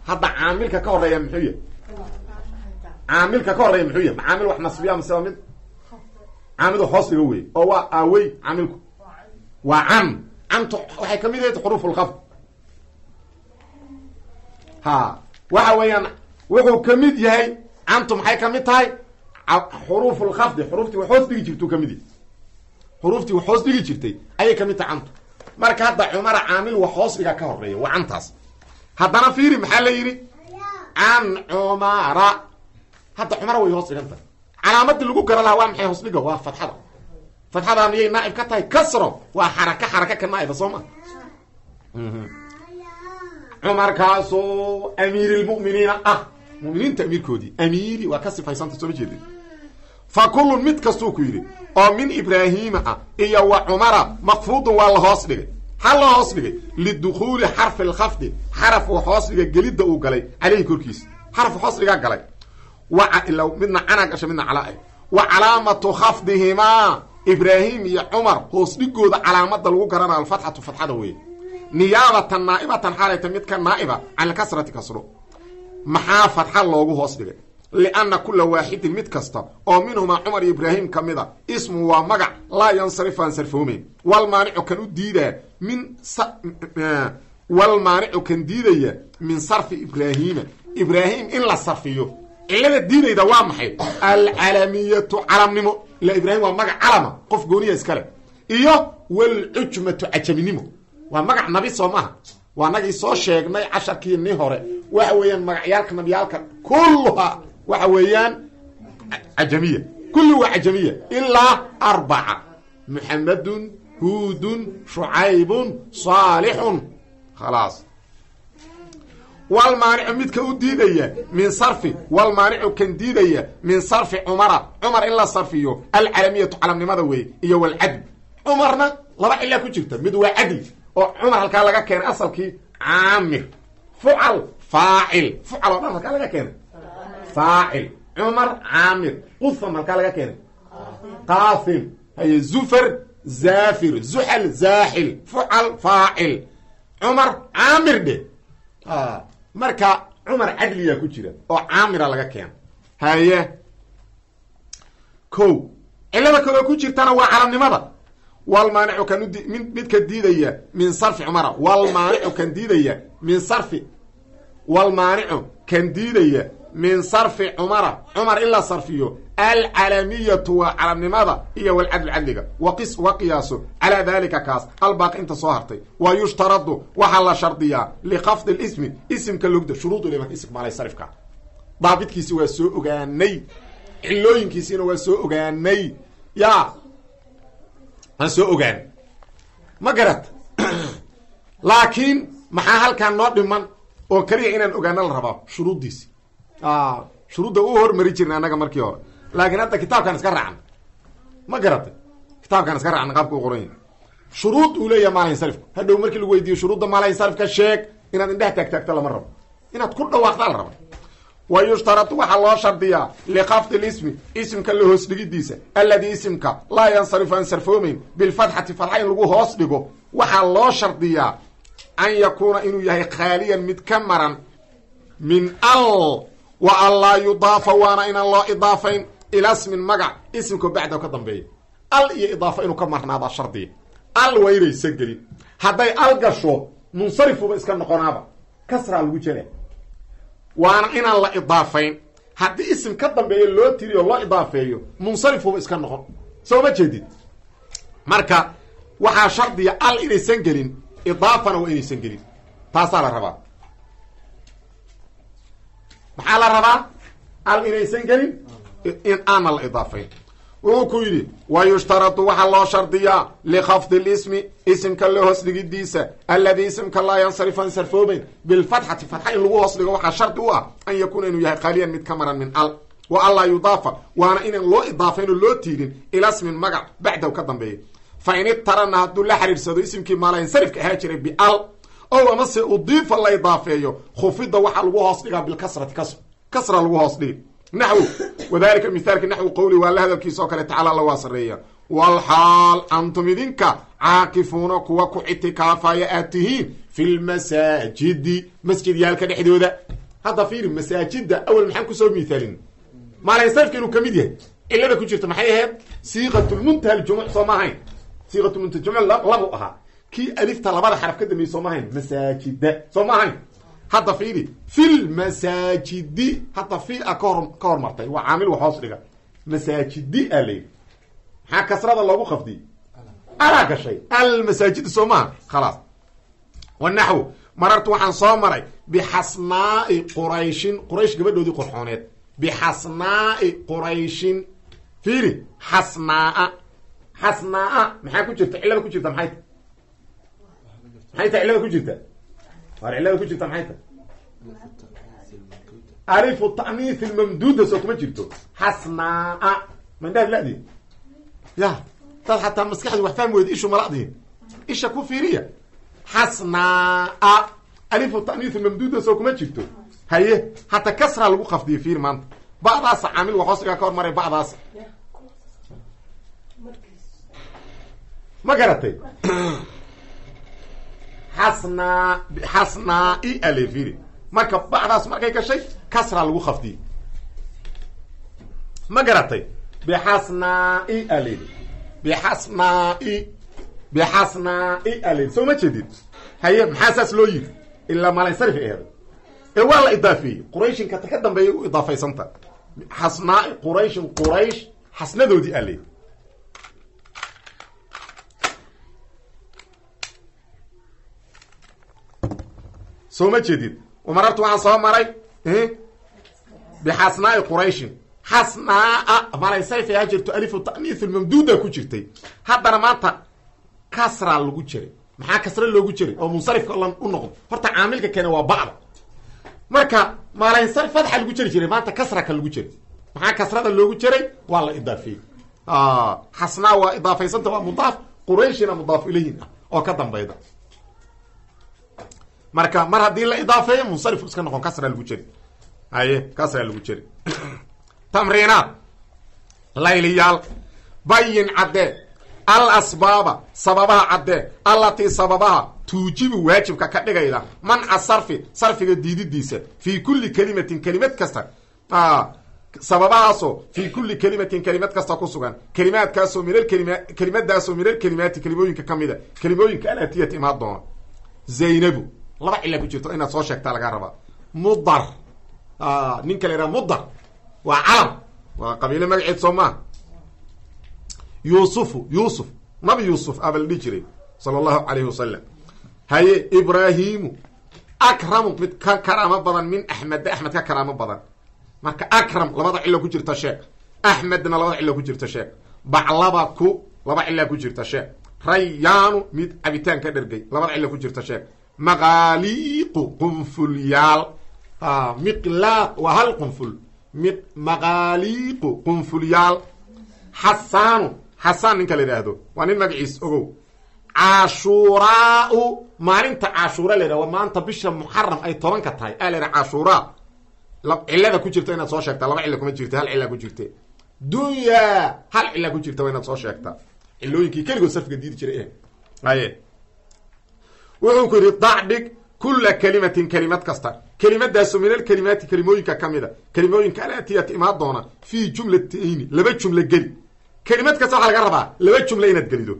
hadda caamilka ka horeeya muxuu yahay caamilka ka horeeya muxuu yahay caamil wax nasbiya mise mid caamil hoos dhigo wey oo waa awey caamilku waa camtu waxay kamid tahay xuruful khafd ha waxa weeyaan wuxuu kamid yahay camtu maxay kamid tahay xuruful khafd xurufti hoos dhigi jirtu kamid yahay xurufti hoos dhigi jirtay ayay kamid tahay camtu marka hadda cumara caamil wax hoos dhiga ka horeeya waa camtaas haddana fiiri maxaa la yidhi can cumara hadda cumara way hoos dhiganta calaamadii lagu garan lahaa waa maxay hoos dhiga waa fatxada fatxada miyay naaib ka tahay kasro waa xaraka ka naaiba soo ma cumarkaasoo amiirilmu'miniina ah muminiinta amiirkoodii amiiri waa ka sifaysanta sooma jeedin fa kullun mid kastuu ku yidhi oo min ibraahiima ah iyo wa cumara maqfuudun waa la hoos dhigay ha loo hoos dhigay lidukhuuli xarfi lkhafdi xaraf uu hoos dhiga gelidda uu galay caleyhi korkiisa xaraf hoos dhigaa galay midna cana gasha midna calaa wa calaamatu khafdihimaa ibraahim iyo cumar hoos dhigooda calaamada lagu garana alfatxatu fatxada weeye niyaabatan naa'ibatan xaalayta mid ka naa'iba can ilkasrati kasro maxaa fatxa loogu hoos dhigay lianna kula waaxidin mid kasta oo minhumaa cumar iyo ibraahim ka mid a ismu waa magac laa yansarif aan sarfoomeyn walmaanicu kan u diidaa walmaanicu kan diidaya min sarfi ibraahiima ibraahim in la sarfiyo cilada diinayda waa maxay alcalamiyatu calamnimo ila ibraahim waa magac calama qof gooniya iskale iyo walcujmatu cajaminimo waa magac nabi soo maha waa nagii soo sheegnay casharkii ni hore waxa weeyaan magacyaalka nabiyaalka kulluha waxa weeyaan cajamiya kulli waa cajamiya ilaa 4 muxamedun huudun shucaybun saalixun khalaas walmaanicu midka u diidaya min sarfi walmaanicu kan diidaya min sarfi cumara cumar in la sarfiyo alcalamiyatu calamnimada wey iyo walcadl cumarna laba cilaa ku jirta mid waa cadli oo cumar halkaa laga keenay asalkii caamir fucal faacil fucal oo dhan halkaa laga keenay faacil cumar caamir qufam halkaa laga keenay qaasim haye zufar zaafir zuxal zaaxil fucal faacil cumar caamir dhe marka cumar cadliyaa ku jira oo caamira laga keena haye ko cilada kaloo ku jirtana waa calamnimada walmaanicu kan midka diidaya min sarfi cumara walmaanicu kan diidaya min sarfi walmaanicu kan diidaya min sarfi cumara cumar in la sarfiyo alcalamiyatu waa calamnimada iyo walcadl cadliga wa qiyaaso calaa dalika kaas albaaqi inta soo hartay wa yushtaradu waxaa la shardiyaa likhafdi lismi isimka logda shuruud liman ism maalay sarifka daabidkiisi waa soo ogaanay cilooyinkiisiina waa soo ogaanay ya aan soo ogaan ma garat laakiin maxaa halkaan noo dhiman oo kaliya inaan ogaano la rabaa shuruuddiisi shuruudda u hormari jirna annaga markii hore laakiin hadda kitaabkaan iska raacna ma garatay kitaabkaan iska raacna qaabka u qoran yahay shuruud uu leeyahay maalahinsarifku hadhow markii lagu weydiiyo shuruudda maalahinsarifka sheeg inaad indheha taagtaagto lama rabo inaad ku dhawaaqdaa la raba wa yushtaradu waxaa loo shardiyaa likhafdi lismi isimka la hoos dhigidiisa alladii isimka laa yansarifu aan sarfoomeyn bilfatxati fatxa in lagu hoos dhigo waxaa loo shardiyaa an yakuuna inuu yahay khaaliyan mid ka maran min al wa an laa yudaafa waana inaan loo idaafayn ilaa ismin magac isimka bacda ka dambeeya al iyo idaafa inuu ka marnaadaa shardiya al waa inaysan gelin hadday al gasho munsarifuba iska noqonaaba kasraa lagu jela waana inaan la idaafayn haddii isim ka dambeeyo loo tiriyo loo idaafeeyo munsarifuba iska noqon soo ma jeedid marka waxaa shardiya al inaysan gelin idaafana waa inaysan gelin taasaa la rabaa maxaa la rabaa al inaysan gelin in aana la idaafayn wuxuu ku yidhi wa yushtaradu waxaa loo shardiyaa likhafdi lismi isimka la hoos dhigidiisa alladii isimka laa yansarifu aan sarfoomeyn bilfatxati fatxa in lagu hoos dhigo waxaa shardi u ah an yakuuna inuu yahay qaaliyan mid ka maran min al wa an laa yudaafa waana inaan loo idaafayn oo loo tiirin ilaa ismin magac bacdahu ka dambeeya fa in iqtarana hadduu la xiriirsado isimkii maalahinsarifka ahaa jiray bial ow amase udiifa la idaafeeyo khufida waxaa lagu hoos dhigaa bilkasrati kasra lagu hoos dhigi naxwu wadalika mithaalka naxwu qowli waa la hadalkiisa oo kale tacala alla waa sareeya walxaal antum idinka caakifuuna kuwa ku ictikaafaya aad tihiin fi lmasaajidi masjidyaalka dhexdooda. hadda fiiri masaajida awel maxaan kusoo miithaalin maalansarifka inuu kamid yahay cilada ku jirta maxay ahayd siiqatulmuntaha aljumuc soo ma ahayn siiqatulmuntaha jumuc labu ahaa kii alifta labada xaraf ka dambeeyey soo ma ahayn masaajida soo ma ahayn. hadda fiiri fil masaajidi hadda fi a ka hormartay waa caamil wax hoos dhiga masaajidi aa layidhi maxaa kasrada loogu khafdiyey alaa gashay almasaajidi soo maha khalaas. wanaxw marartu waxaan soo maray bixasnaai qurayshin quraysh gabadhoodii qorxooneed bixasnaai qurayshin fiiri xasnaaa maxaa ku jirta cilada ku jirta maxay ta cilada ku jirta war cilada ku jirta maxay ta alifu ta'niith almamduuda soo kuma jirto xasnaaa mandhaad ladi ya dad xataa maskaxdi wax fahmi weyda ishu maladiin isha ku fiiriya xasnaaa alifu ta'niith almamduuda soo kuma jirto haye hataa kasra lagu khafdiyo fiir maanta ba'daas caamil wax hoos dhigaa ka hormaray ba'daas ma garatay xasnaai ale fiiri marka ba'daas markay gashay kasra lagu khafdiyo ma garatay bixasnaai ale bixasnaai ale soo ma jeedid haye maxaa saas loo yiri ilaa malansarif eeda ee waa la idaafeeyey qurayshinka ta ka dambeeyay u idaafaysanta xasnaai qurayshin quraysh xasnadoodii ale soo ma jeedid marartu waxaan soo maray bixasnaai qurayshin xasnaa malansarif ayaa jirto alifu ta'niith almamduuda ku jirtay haddana maanta kasra lagu jiray maxaa kasra loogu jiray oo munsarifka lan u noqdo horta caamilka keena waa bacda marka malansarif fadxa lagu jiri jiray maanta kasra ka lagu jiray maxaa kasrada loogu jiray waa la idaafeeyey xasnaa waa idaafaysanta waa mudaaf qurayshina mudaaf ilayhin ah oo ka dambayda marka mar haddii la idaafeeyo munsarif iska noqon kasra lagu jiri haye kasra lagu jiri tamriinaad layliyaal bayin caddee al asbaaba sababaha caddee allatii sababaha tuujibu waajibka ka dhigayda manca sarfiga diididiisa fii kulli kelimatin kelimad kasta sababahaasoo fii kulli kelimatin kelimad kasta ku sugan kelimaadkaasoo kelimadaasoo min alkelimaati kelimooyinka ka mida kelimooyinka alatiyati imaan doona zaynabu laba cila ku jirto inaad soo sheegtaa lagaa rabaa mudar ninka la yidhaha mudar waa calam waa qabiile magaceed soo maa yuusuf nabi yuusuf abal dhihi jiray sala allahu calayhi wasalam haye ibraahimu akramu mid ka karaamo badan min axmeda axmed ka karaamo badan marka akram labada cilo ku jirta sheeg axmedna labada cilo ku jirta sheeg baclabaku laba cila ku jirta sheeg rayaanu mid cabitaan ka dhergay labada cilo ku jirta sheeg maqaaliiqu qunfulyaal miqlaaq waa hal qunful maqaaliiqu qunfulyaal xasaan ninka la yidhaahdo waa nin magaciis ogow cashuuraau maalinta cashuura la yidhah waa maanta bisha muxaram ay 10 tahay a la yidhaha cashuuraa cilada ku jirta inaad soo sheegtaa laba cila kuma jirta hal cila ku jirte dunya hal cila ku jirta waa inaad soo sheegtaa cilooyinkii keligood sarfiga diidi jiray haye wuxuu ku yidhi dacdhig kula kelimatin kelimad kasta kelimadaasoo min alkelimaati kelimooyinka ka mida kelimooyinka alatiyati imaan doona fii jumlatayni laba jumlo geli kelimad kasta waxaa laga rabaa laba jumlo inaad gelido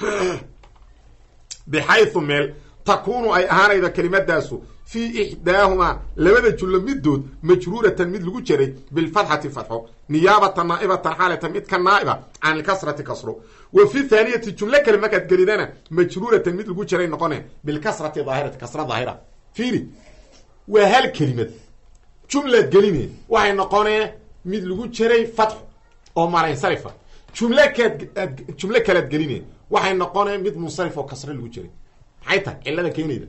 bixaysu meel takuunu ay ahaanayda kelimadaasu fii ixdaahumaa labada jumlo midood majruuratan mid lagu jaray bilfatxati fatxo niyaabatan naa'ibatan xaalatan mid ka naa'iba can ilkasrati kasro wa fi thaaniyati jumlo kale markaad gelidana majruuratan mid lagu jaray noqone bilkasrati daahirati kasra daahira fiiri waa hal kelimad jumlaad geline waxay noqonee mid lagu jaray fatxo oo malansarifa jumlo kalead geline waxay noqonee mid munsarif oo kasre lagu jaray maxay tahay cilada keenayda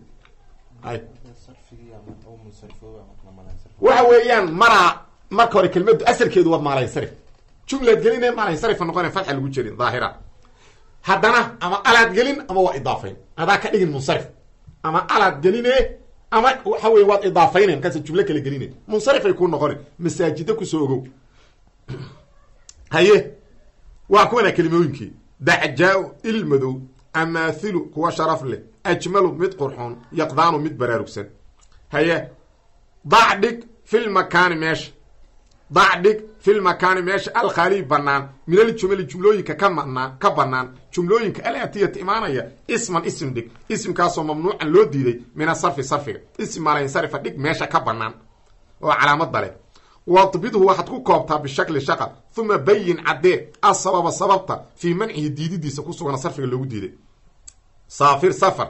waxa weeyaan marka hore kelimadu asalkeedu waa malansarif jumlaad geline malansarifa noqone fatxa lagu jarin daahira haddana ama alaad gelin ama waa idaafayn adaa ka dhigin munsarif ama alaad geline ama waxa wey waad idaafaynen markaas jumlo kale geline munsarifay ku noqone masaajida kusoo ogow haye waa kuwana kelimooyinkii dacjaa ilmadow amaathilu kuwa sharaf leh ajmalu mid qurxoon yaqdaanu mid baraarugsan haye dacdhig filmakaani meesha dacdhig filmakaani meesha alkhaaliy bannaan minaljumali jumlooyinka ka bannaan jumlooyinka alatiyata imaanaya isman ism dhig ismkaasoo mamnuucan loo diiday min asarfi sarfiga ism maalansarifa dhig meesha ka bannaan oo calaamada leh wadbidhu waxaad ku koobtaa bishakli shaqal uma bayin caddee asababa sababta fii mancihi diididiisa ku sugana sarfiga loogu diiday saafir safar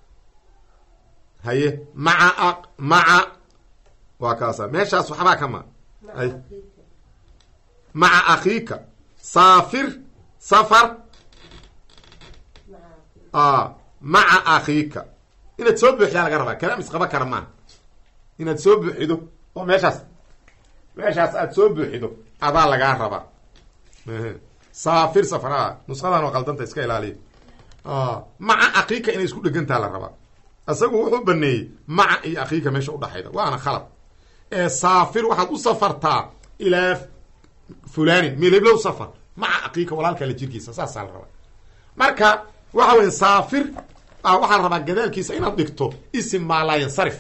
haye maca waa kaasa meeshaas waxbaa kama maca akhiika saafir safar maca akhiika inaad soo buuxidaa laga rabaa kalaam isqaba kara maa inaad soo buuxido oo meeshaas aad soo buuxido adaa lagaa rabaa saafir safar nusqadan oo qaldanta iska ilaaliya maca akhiika inay isku dhegantaa la rabaa isagu wuxuu baneeyey maca iyo akhiika meesha udhaxayda waana khalad ee saafir waxaad u safartaa ilaa fulanin meleblow safar maca akhiika walaalka la jirkiisa saasaa la rabaa marka waxa weya saafir waxaa la rabaa gadaalkiisa inaad dhigto isim maalayansarifa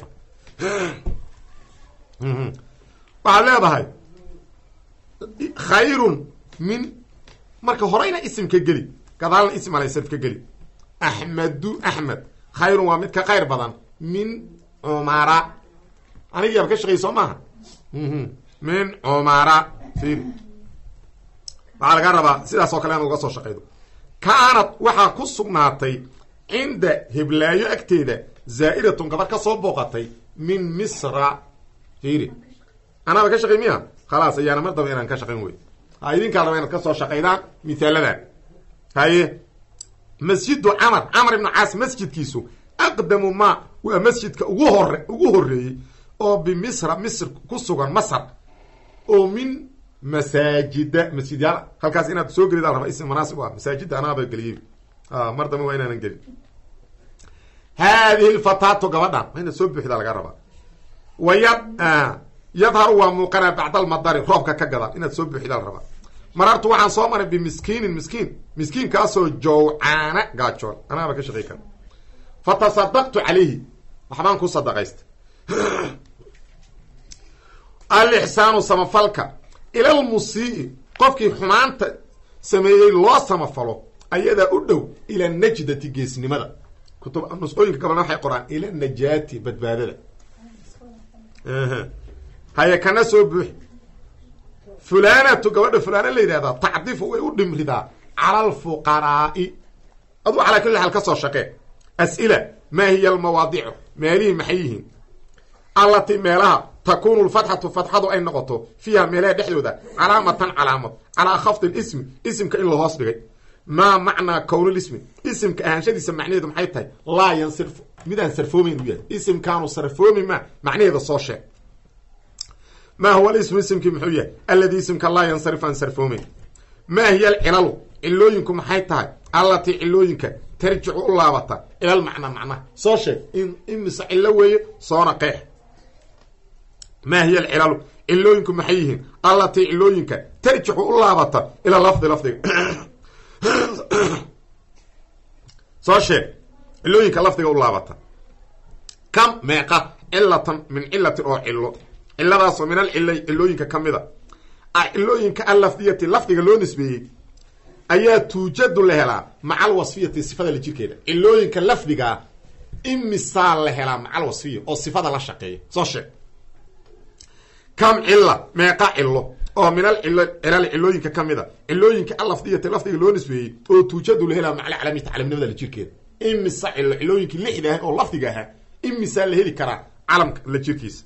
waxaad leedahay khayrun min marka horeyna isim ka geli gadaalna ism maalayansarif ka geli axmedu axmed khayrun waa mid ka khayr badan min cumara anigiiaba ka shaqeey soo maaha min cumara fiiri waxaa laga rabaa sidaas oo kale inaad uga soo shaqeydo kaanad waxaa ku sugnaatay cinda heblaayo agteeda zaa'iratun gabar ka soo booqatay min misra fiiri anaaba ka shaqey miya khalaas ayaana mar daba inaan ka shaqayn wey idinkaa raba inaad ka soo shaqaydaan mihaaladan haye masjidu camar ibnu caas masjidkiisu aqdamu ma waa masjidka ugu horeeyey oo bimisra misr ku sugan masr oo min masaajida masjidyaal halkaas inaad soo gelida raba ism manaasib ah masaajida anaaba geliyey mar dambe waa inaanan gelin haadihi lfataatu gabadhan waa inaad soo buuxdaa laga rabaa yadharu waa muuqanaa bacda almadari roobka ka gadaal inaad soo buuxdaa la rabaa marartu waxaan soo maray bimiskiinin miskiinkaasoo jawcaana gaajoon anaaba ka shaqey kara fatasadaqtu calayhi waxbaan ku sadaqaystay alixsaanu samafalka ilalmusii qofkii xumaanta sameeyey loo samafalo ayadaa u dhow ila najdati geesnimada nusqooyinka gabalna waxay qoraan ila najaati badbaadada haye kana soo buuxi fulanatu gabadha fulana la yidhahdaa tacdifu way u dhimridaa cala alfuqaraai aduu calaa kulli xaal ka soo shaqee as'ila maa hiya almawaadicu meelihii maxay yihiin allatii meelaha takunu lfatxatu fatxadu ay noqoto fiiha meelaha dhexdooda calaamatan calaamad calaa khafdi lismi isimka in la hoos dhigay maa macnaa kownulismi isimka ahaanshadiisa macnaheedu maxay tahay laa yansirfu midaan sarfoomayn u yahay isimkaanu sarfoomi ma macnaheeda soo sheeg maa huwa lismu isimkii muxuu yahay alladii isimka laa yansarif aan sarfoomayn maa hiya alcilalu cilooyinku maxay tahay allatii cilooyinka tarjicu u laabata ilal macna macnaha soo sheeg imise cilo weeye soona qeex maa hiya alcilalu cilooyinku maxay yihiin allatii cilooyinka tarjicu u laabata ila lafdi lafdiga soo sheeg cilooyinka lafdiga u laabata kam meeqa cilatan min cilatin oo cilo ciladaasoo min alcilay cilooyinka ka mida cilooyinka allafdiyati lafdiga loo nisbeeyey ayaa tuujadu la helaa maca alwasfiyati sifada la jirkeeda cilooyinka lafdigaa imisaa la helaa maca alwasfiya oo sifada la shaqeeya soo sheeg kam cila meeqa cilo oo min alcilal cilooyinka ka mida cilooyinka allafdiyati lafdiga loo nisbeeyey oo tuujadu la helaa maca alcalamiyati calamnimada la jirkeeda imisa cilo cilooyinkii lixda ah oo lafdiga ahaa imisaa la heli karaa calamka la jirkiisa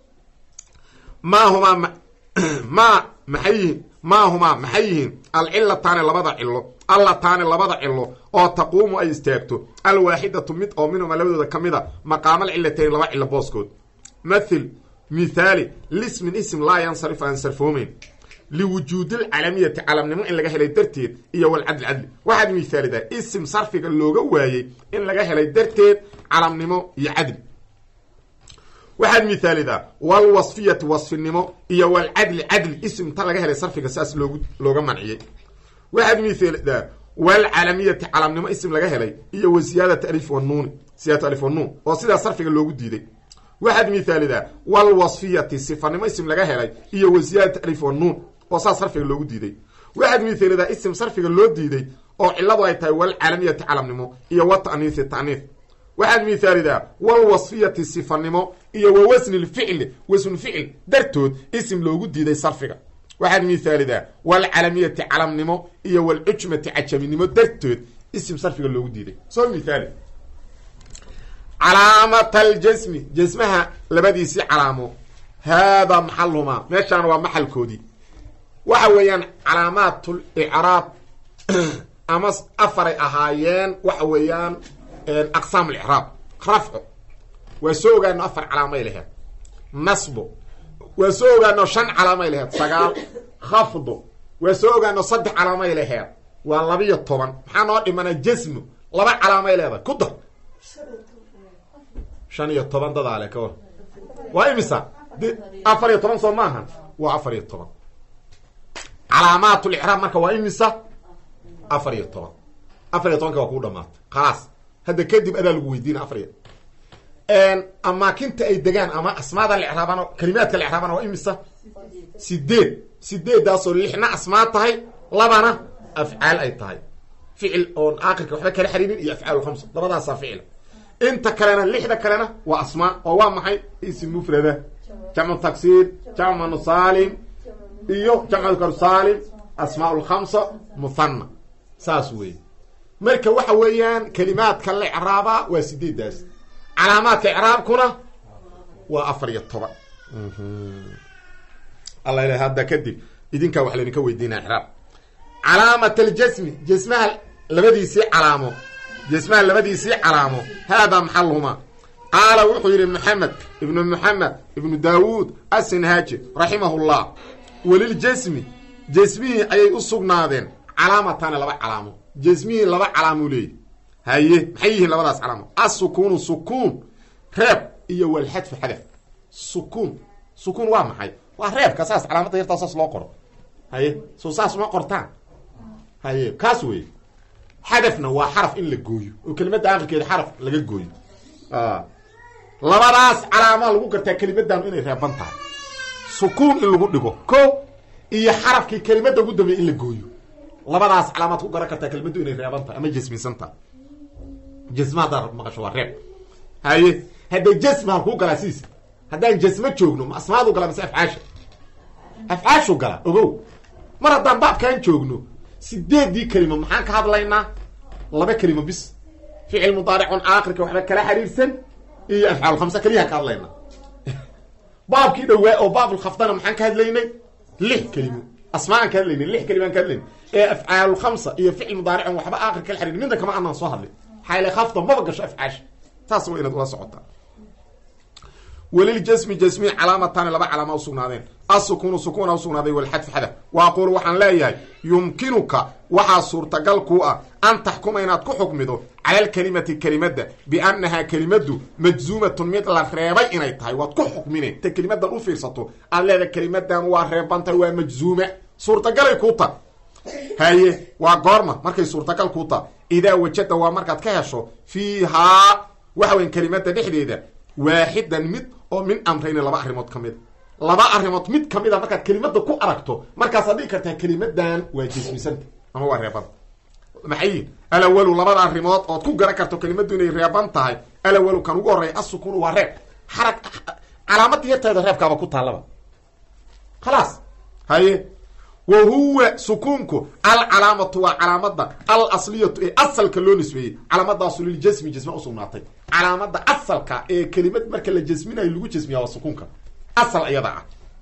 maa humaa maxay yihiin alcilataani labada cilo allataani labada cilo oo taquumu ay istaagto alwaaxidatu mid oo minhuma labadooda ka mida maqaamal cilatayn laba cilo booskood mathil mithaali lismin ism laa yansarif aan sarfoomeyn liwujuudi alcalamiyati calamnimo in laga helay darteed iyo walcadli cadli waxaad mithaalidaa isim sarfiga looga waayey in laga helay darteed calamnimo iyo cadli waxaad mithaalidaa walwasfiyati wasfinimo iyo walcadli cadli isimta laga helay sarfiga saas looga manciyey waxaad mithaalidaa walcalamiyati calamnimo ism laga helay iyo wa siyaadata alif wanuuni siyaadatu alif wanuun oo sidaa sarfiga loogu diiday waxaad mihaalidaa walwasfiyati sifanimo ism laga helay iyo wa siyaadata alif wanuun oo saas sarfiga loogu diiday waxaad mihaalidaa ism sarfiga loo diiday oo ciladu ay tahay walcalamiyati calamnimo iyo wa ta'niisi ta'niis waxaad mihaalidaa walwasfiyati sifanimo iyo wa wasni lficli wasnu ficil dartood ism loogu diiday sarfiga waxaad mihaalidaa walcalamiyati calamnimo iyo walcujmati cajaminimo dartood ism sarfiga loogu diiday soo mihaali calaamat aljasmi jasmaha labadiisii calaamo haadaa maxalumaa meeshaan waa maxalkoodii waxa weeyaan calaamaatul icraab ama afaray ahaayeen waxa weeyaan aqsaam alicraab rafco waa soo ogaano afar calaamay laheed nasbo waa soo ogaano 5 calaamay laheed 9 khafdo waa soo ogaano 3 calaamay laheed waa 12 maxaa noo dhimana jasmu 2 calaamay leedahay ku dar 15 dadaale ka war waa imisa 14 soo maahan waa 14 calaamaatul i'raab marka waa imisa 14 waa ku dhamaatay khalaas hadda kadib adaa lagu weydiina 4 amaakinta ay degaan ama asmaada al-i'raabana kalimaadka al-i'raabana waa imisa 8 daasoo 6na asmaa tahay 2na afcaal ay tahay ficil oo aakhirka waxba kala xariirin iyo afcaal 5 labadaas ficil inta kalena 6da kalena waa asmaa oo waa maxay ism mufrada jamcu taksir jamcu salim iyo jamcu salim asmaa'ul 5 muthanna saas weey marka waxa weeyaan kalimaadka al-i'raaba waa 8 daas calaamaadka i'raabkuna waa 14 Allah ilaahay hadda kadib idinka wax leen ka weydiina i'raab calaamat aljasmi jasmaha labadiisii calaamo hada maxalhuma qaala wuxuu yiri maxamed ibnu daawud as-sinhaji rahimahullah walil jasmihi ayay u sugnaadeen calaamatan 2 calaamo jasmihi 2 calaamo leeyahay haye maxay yihiin labadaas calaamo as-sukun sukun reeb iyo wal hadf hadaf sukun waa maxay waa reeb ka saas calaamada yarta saas loo qoro haye soo saas ma qortaan haye kaas weey hadafna waa xaraf in la gooyo oo kelimada aakhirkeeda xaraf laga gooyo labadaas calaamo lagu gartaa kelimadan inay reeban tahay sukun in lagu dhigo ko iyo xarafkii kelimada ugu dambeeyay in la gooyo labadaas calaamad ku garan kartaa kelimadu inay reeban tahay ama jasmisan tahay jasmada maqasho waa reeb haye hadda jasma ku galaasiis haddaan jasma joogno ma asmaadu gala mise afcaashu gala ogow mar haddaan baabkaan joogno 8 kelimo maxaan ka hadlaynaa 2 kelimo bis ficil mudaari'un aakhirka waxba kala xiriirsan iyo afcaal 5 kaliya ka hadlaynaa baabkii dhawaa oo baabul khafdana maxaan ka hadlaynay 6 kelimo asmaan ka hadlaynay 6 kelimo ka hadlaynay ee afcaal 5 iyo ficil mudaari'un waxba aakhirka kala xiriirin midna kama aanan soo hadlay حيل خفض ما بقاش افعاش تاسو إلى ولا سقطة وللجسم جسمي علامة ثانية لبع علامة وسكنادين السكون سكون أو سكنادين والحذف حذف وأقول وحن لا يهي يمكنك وحصور تقلقوا أن تحكم إنك حكمه على الكلمة بأنها كلمة مجزومة مثل الخريبي إنك تهي وتحكمينه تكلمة ده أفرسته على الكلمة ده وخريبانته ومجزومة صور تقلقوا هاي وقارمة مركز صور تقلقوا إذا وجدت ومركز كهشو فيها وحوين كلمة دحديدة واحدا مد oo min amrayna laba arimood mid kamid marka kelimada ku aragto marka sadii kartaa kelimadan waa jismisanta ama waa reeban maxay alawalu labada arimood oo ku garan karto kelimadu inay reeban tahay alawalu kan ugu horeey asukun waa reeb xarag calaamad yarteeda reebkaaba ku taalaba خلاص haye وهو سكونكو العلامه وعلامه الاصليه اصل كلو نسبيه علامه اصل الجسم جسم اصلناتي علامه اصل كا كلمه marka la jasminayo lagu jasmiyaa waa sukunka asal ayada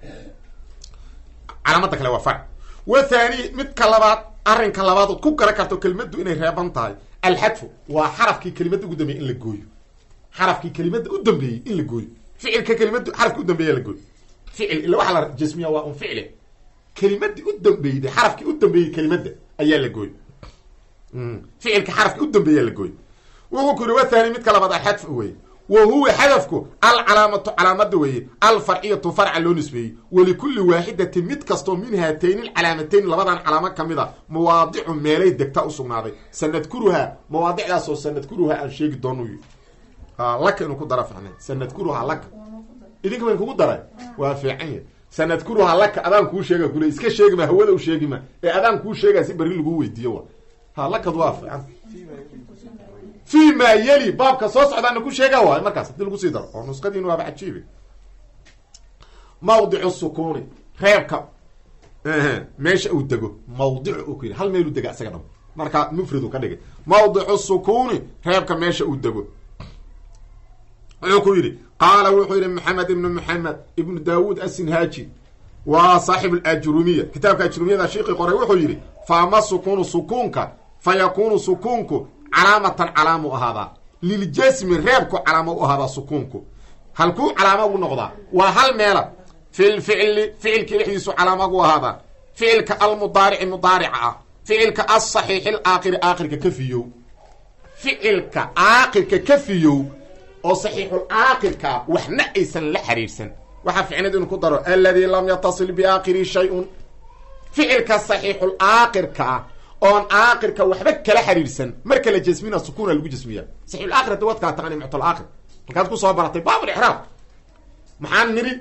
علامه kale waa far وثاني mid kalabaad arinka labaad ku garan karto kelimadu inay reeban tahay الحذف waa xarafkii kelimada ugu dambeeyay in la gooyo xarafkii kelimada u dambeeyay in la gooyo ficilka kelimadu xarafkii u dambeeyay la gooyo ficil ila waxa la jasmiyaa waa ficil كلمة قدام بيده حرف قدام بيده كلمة أيها لجوي فعل كحرف قدام بيده لجوي وهو كل وثاني مثل كلام هذا حذف هو wa huwa xadafku alcalaamatu calaamada weeye alfarciyatu farca loo nisbeeyey walikulli waaxidatin mid kastoo min haatayni alcalaamatayn labadan calaamo ka mid a mawaadicu meelay degta u sugnaaday sanadkuruhaa mawaadicdaasoo sanadkuruhaa aan sheegi doono laka inuu ku dara ficnay sanadkuruhaa laka idinka ban kugu daray waa fiican yahy sanadkuruhaa laka adaan kuu sheega kule iska sheegima hawada u sheegima ee adaan kuu sheegaa si berri laguu weydiiyo lakad waa fiican fi ma yeli baabka soo socdaana ku sheega waay markaas hadii lagu sii daro oo nusqadiina waaba cajiibe mawdicu sukuni reebka meesha uu dego mawdicu u ku yidhi hal meeluu dega isaga dham marka mufridu ka dhigay mawdicu sukuni reebka meesha uu dego wuxuu ku yidhi qaala wuxuu yidhi maxamed ibnu maxamed ibnu daawuud asinhaaji waa saaxib alajrumiya kitaabka ajrumiyada shiiqi qoray wuxuu yidhi faama sukunu sukuunka fa yakunu sukuunku calaamatan calaamu ahaadaa liljasmi reebku calaamo u ahaadaa sukuunku halkuu calaamo ugu noqdaa waa hal meela filficli ficilka dhexdiisu calaamo ugu ahaadaa ficilka almudaarici mudaarica ah ficilka alsaxiixi alaakiri aakirka kafiyow ficilka aakirka kafiyow oo saxiixul aakirkaa waxna aysan la xiriirsan waxaa ficnad inuu ku daro alladii lam yatasil biaakiri shay-un ficilka saxiixul aakirkaa oon aakirka waxba kala xiriirsan marka la jasmina sukuuna lagu jasmiya saxiixul aakir hadda waad kala taqani muctal aakir markaad kusoo baratay baabul ixraab maxaan nidhi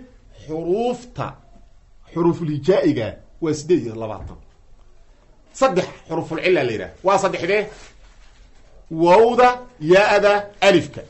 xuruufulhijaa'iga waa 8 saddex xurufulcilla la yidhaha waa saddexdee wawda ya-da alifka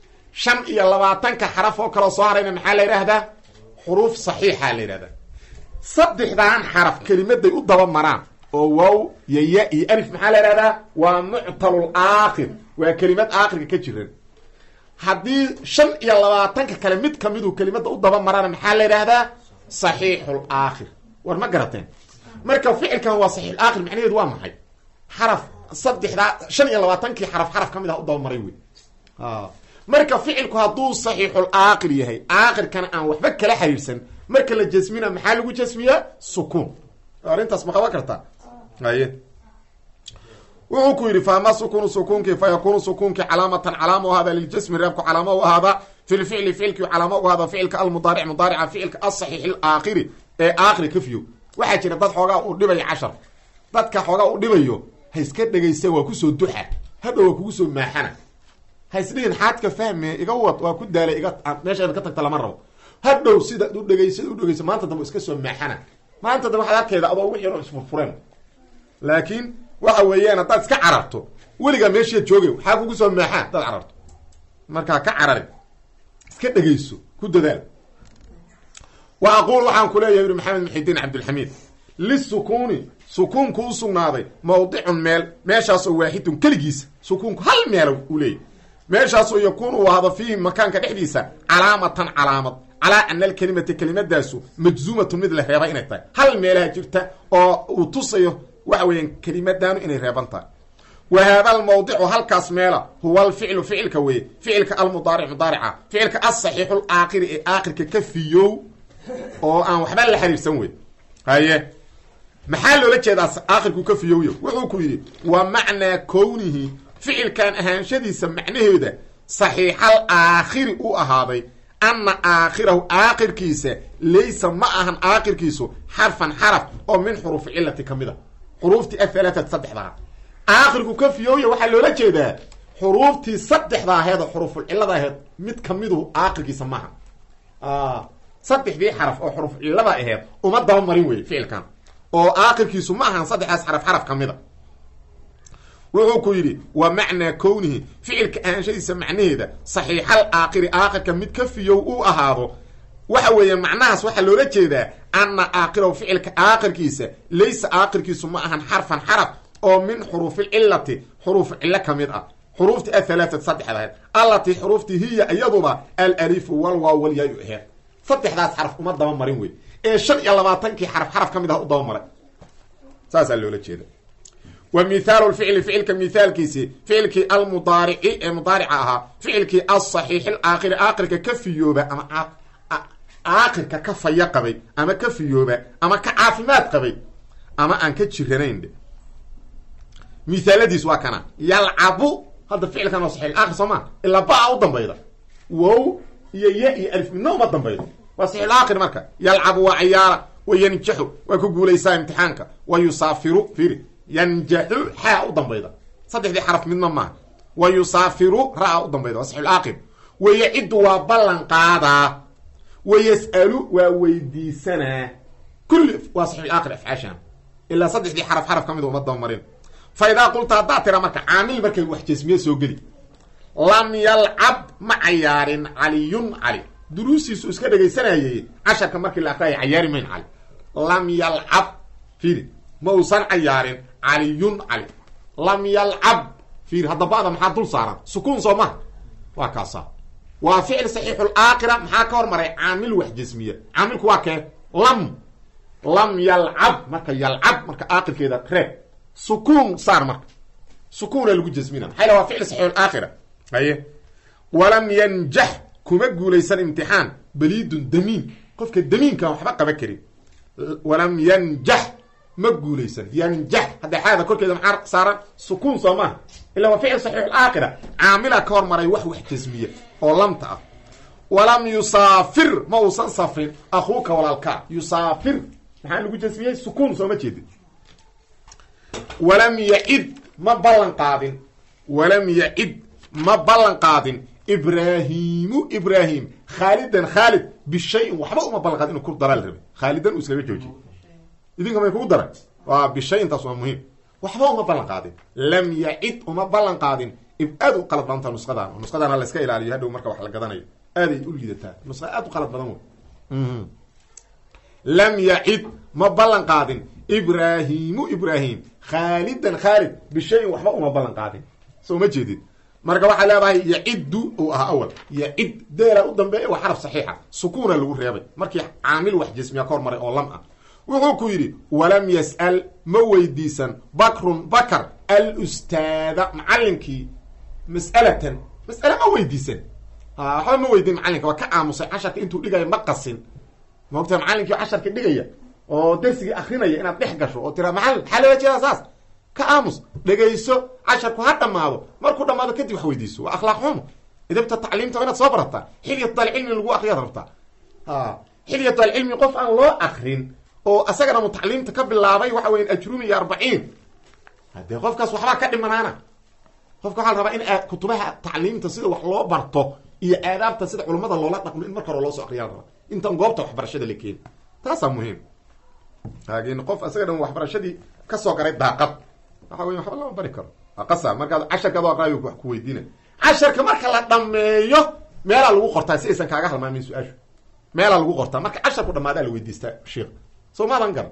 25 xaraf oo kaloo soo harayna maxaa la yidhaahdaa xuruuf saxiixa la yidhahdaa saddexdaan xaraf kelimaday u daba maraan oo waaw iyo ya iyo alif maxaa la yidhahdaa waa muctalul aakhir waa kelimad aakhirka ka jiran haddii 25 kale mid kamiduu kelimada u daba marana maxaa la yidhaahdaa saxiixul aakhir war ma garateen marka ficilkan waa saxiixul aakhir macnaheedu waa maxay xaraf saddexdaa 25kii xaraf kamid ah u daba maray wey marka ficilku hadduu saxiixul aakir yahay aakirkana aan waxba kala xiriirsan marka la jasmina maxaa lagu jasmiyaa sukuun arrintaas ma qaban kartaa aye wuxuu ku yidhi faama sukunu sukuunkii fa yakunu sukuunkii calaamatan calaama u ahaada liljasmi reebku calaamo u ahaada fi lficli ficilkii calaamo u ahaada ficilka almudaaric mudaarica ficilka alsaxiixi alaakiri ee aakiri kafiyo waxaa jira dad xoogaa uu dhibayo cashar dadka xoogaa u dhibayo ha iska dhegaysa waa kusoo duxa hadhow waa kugu soo maaxana ha isdhihin xaadka fahme iga wad waa ku daalay iga meesha ka tagta lama rabo hadhow sida u dhegaysa maanta dambe iska soo maaxana maanta dambe waxaad arkayda adoo wixii ro isfurfureen laakiin waxa weeyaan haddaad iska cararto weligaa meeshiad joogay waxaa kugu soo maaxaa haddaad cararto markaa ka cararin iska dhegayso ku dadaal wa aquul waxaan ku leeyahay yuri maxamed muxidiin cabdilxamiid lisukuni sukuunku u sugnaaday mawdicun meel meeshaasoo waaxidun keligiisa sukuunku hal meela uu leeyahy meeshaasoo yakuun uu ahado fiihi makaanka dhexdiisa calaamatan calaamad calaa ana alkelimata kelimadaasu majzuumatun mid la reeba inay tahay hal meelaha jirta oo uu tusayo waxa weeyaan kelimadaanu inay reeban tahay wa haada almawdicu halkaas meela huwa alficlu ficilka weye ficilka almudaaric mudaarica ficilka alsaxiixu alaakiri ee aakirka ka fiyow oo aan waxba la xiriirsan wey haye maxaa loola jeedaa aakhirku ka fiyowyo wuxuu ku yidhi wa macnaa kownihi ficilkan ahaanshadiisa macnaheeda saxiixal aakhiri u ahaaday anna aakhirahu aakhirkiisa laysa ma ahan aakhirkiisu xarfan xaraf oo min xuruufi cilati ka mid a xuruuftii ahalaatat saddexdaa aakhirku ka fiyowya waxaa loola jeedaa xuruuftii saddexda aheed oo xuruuful cillada aheed mid kamidu aakhirkiisa maaha saddexdii xaraf oo xuruuf cillada aheed uma daba marin wey ficilkan oo aakhirkiisu ma ahan saddexdaas xaraf ka mida wuxuu ku yidhi wa macnaa kownihi ficilka ahaanshadiisa macnaheeda saxiixal aakhiri aakhirka mid ka fiyow u ahaado waxa weeye macnahaas waxaa loola jeedaa anna aakhirahu ficilka aakhirkiisa laysa aakhirkiisu ma ahan xarfan xaraf oo min xuruufilcillati xuruuf cillo ka mid ah xuruuftii ahalaatat saddexda aheed allatii xuruuftii hiya iyaduba alalifu walwaaw walyaayu aheed saddexdaas xaraf uma daba marin wey ee 25kii xaraf ka mid ah u daba maray saasaa loola jeeda wa mithaalu lficli ficilka mithaalkiisi ficilkii almudaarici ee mudaarica ahaa ficilkii alsaxiixi alaakhiri aakhirka ka fiyooba ama aakhirka ka faya qabay ama ka fiyooba ama ka caafimaad qabay ama aan ka jiranayn mithaaladiis waa kana yalcabu hadda ficilkan waa saxiix aakhir soo maa ilaa baa u dambayda wow iyo ya iyo alif midna uma dambaydo waa saxiix aakhir marka yalcabu waa ciyaara wayanjaxu waa ku guulaysaa imtixaanka wayusaafiru fiiri yanjaxu xaa u dambayda saddexdii xaraf midna maaha wayusaafiru raa u dambayda waa saxiix aakhir wayacidu waa ballan qaadaa wayas'alu waa weydiisanaa kulli waa saxiix aakhir afcaashan ilaa saddexdii xaraf ka mid uma damarin fa idaa qulta haddaa tira marka caamil markay wax jasmiye soo geli lam yalcab ma cayaarin caliyun cali duruustiisu iska dhegaysanayay casharka markii la aqriyay cayaari mayn cali lam yalcab fiiri ma uusan cayaarin caliyun cali lam yalcab fiiri hadda ba'da maxaa dul saaran sukuun soo maha waa kaasa waa ficil saxiixul aakhira maxaa ka hormaray caamil wax jasmiya caamilku waa kee lam yalcab marka aakhirkeeda reeb sukuun saar marka sukuuna lagu jasmina maxay la waa ficil saxiixul aakhira haye walam yanjax kuma guulaysan imtixaan baliidun damiin qofka damiinka waxba qaba karin walam yanjax ma guulaysan yanjax hadda xaada korkeeda maxaa saaran sukuun soo maaha ilaa waa ficil saxiixul aakhira caamila ka hormaray wax jasmiya oo lamta ah walam yusaafir ma uusan safrin akhuuka walaalkaa yusaafir maxaa lagu jasmiyey sukuun soo ma jeedin walam yacid ma ballan qaadin ibraahimu ibraahim khaalidan khaalid bishayin waxba uma ballan qaadin inuu ku daraa la rabay khaalidan uu iskaga joojiyey idinka may kugu daray waa bishayin taas waa muhiim waxba uma ballan qaadin lam yacid uma ballan qaadin aad u qalad badanta nusqadana la iska ilaaliyo hadhow marka wax la gadanayo aaday u liidataa nusqa aad u qalad badan wey lam yacid ma ballan qaadin ibraahimu ibraahim khaalidan khaalid bishayin waxba uma ballan qaadin soo ma jeedid marka waxaa leedahay yaciddu uu ahaa awal yacid deela u dambeeya waa xaraf saxiixa sukuuna lagu reebay markii caamil wax jasmiya ka hormaray oo lam ah wuxuu ku yidhi walam yas'al ma weydiisan bakrun bakar alustaada macallinkii mas'alatan mas'ale ma weydiisan waxba ma weydiin macallinka waa ka aamusay casharka intuu dhigaya ma qasin maogta macallinkii casharka dhigaya oo darsigii akrinaya inaad dhex gasho oo tira macallin maxaa loola jeedaa saas ka aamus dhegayso casharku ha dhammaado markuu dhammaado kadib wax weydiiso waa akhlaaq xumo idabta tacliimta inaad soo barataa xilyat alcilmi lagu akriyaad rabtaa xilyat alcilmi qof aan loo akrin oo asagana mutacliimta ka bilaabay waxa weya ajrumi iyo 40 haddee qofkaas waxbaa ka dhimanaana qofka waxaa la rabaa in kutubaha tacliimta sida wax loo barto iyo aadaabta sida culummada loola dhaqmo in marka hore loo soo akriyaa la rabaa intaan goobta waxbarashada la keeni taasaa muhiim laakiin qof asaga dhan waxbarashadii ka soo garay daaqad waxa weya waxba lama bari karo aqasa markaad casharkaad aqraayo wax ku weydiina casharka marka la dhameeyo meelaa lagu qortaa si aysan kaaga halmaamin su-aashu meelaa lagu qortaa marka casharku dhammaadaa la weydiistaa sheekh soo maadan garan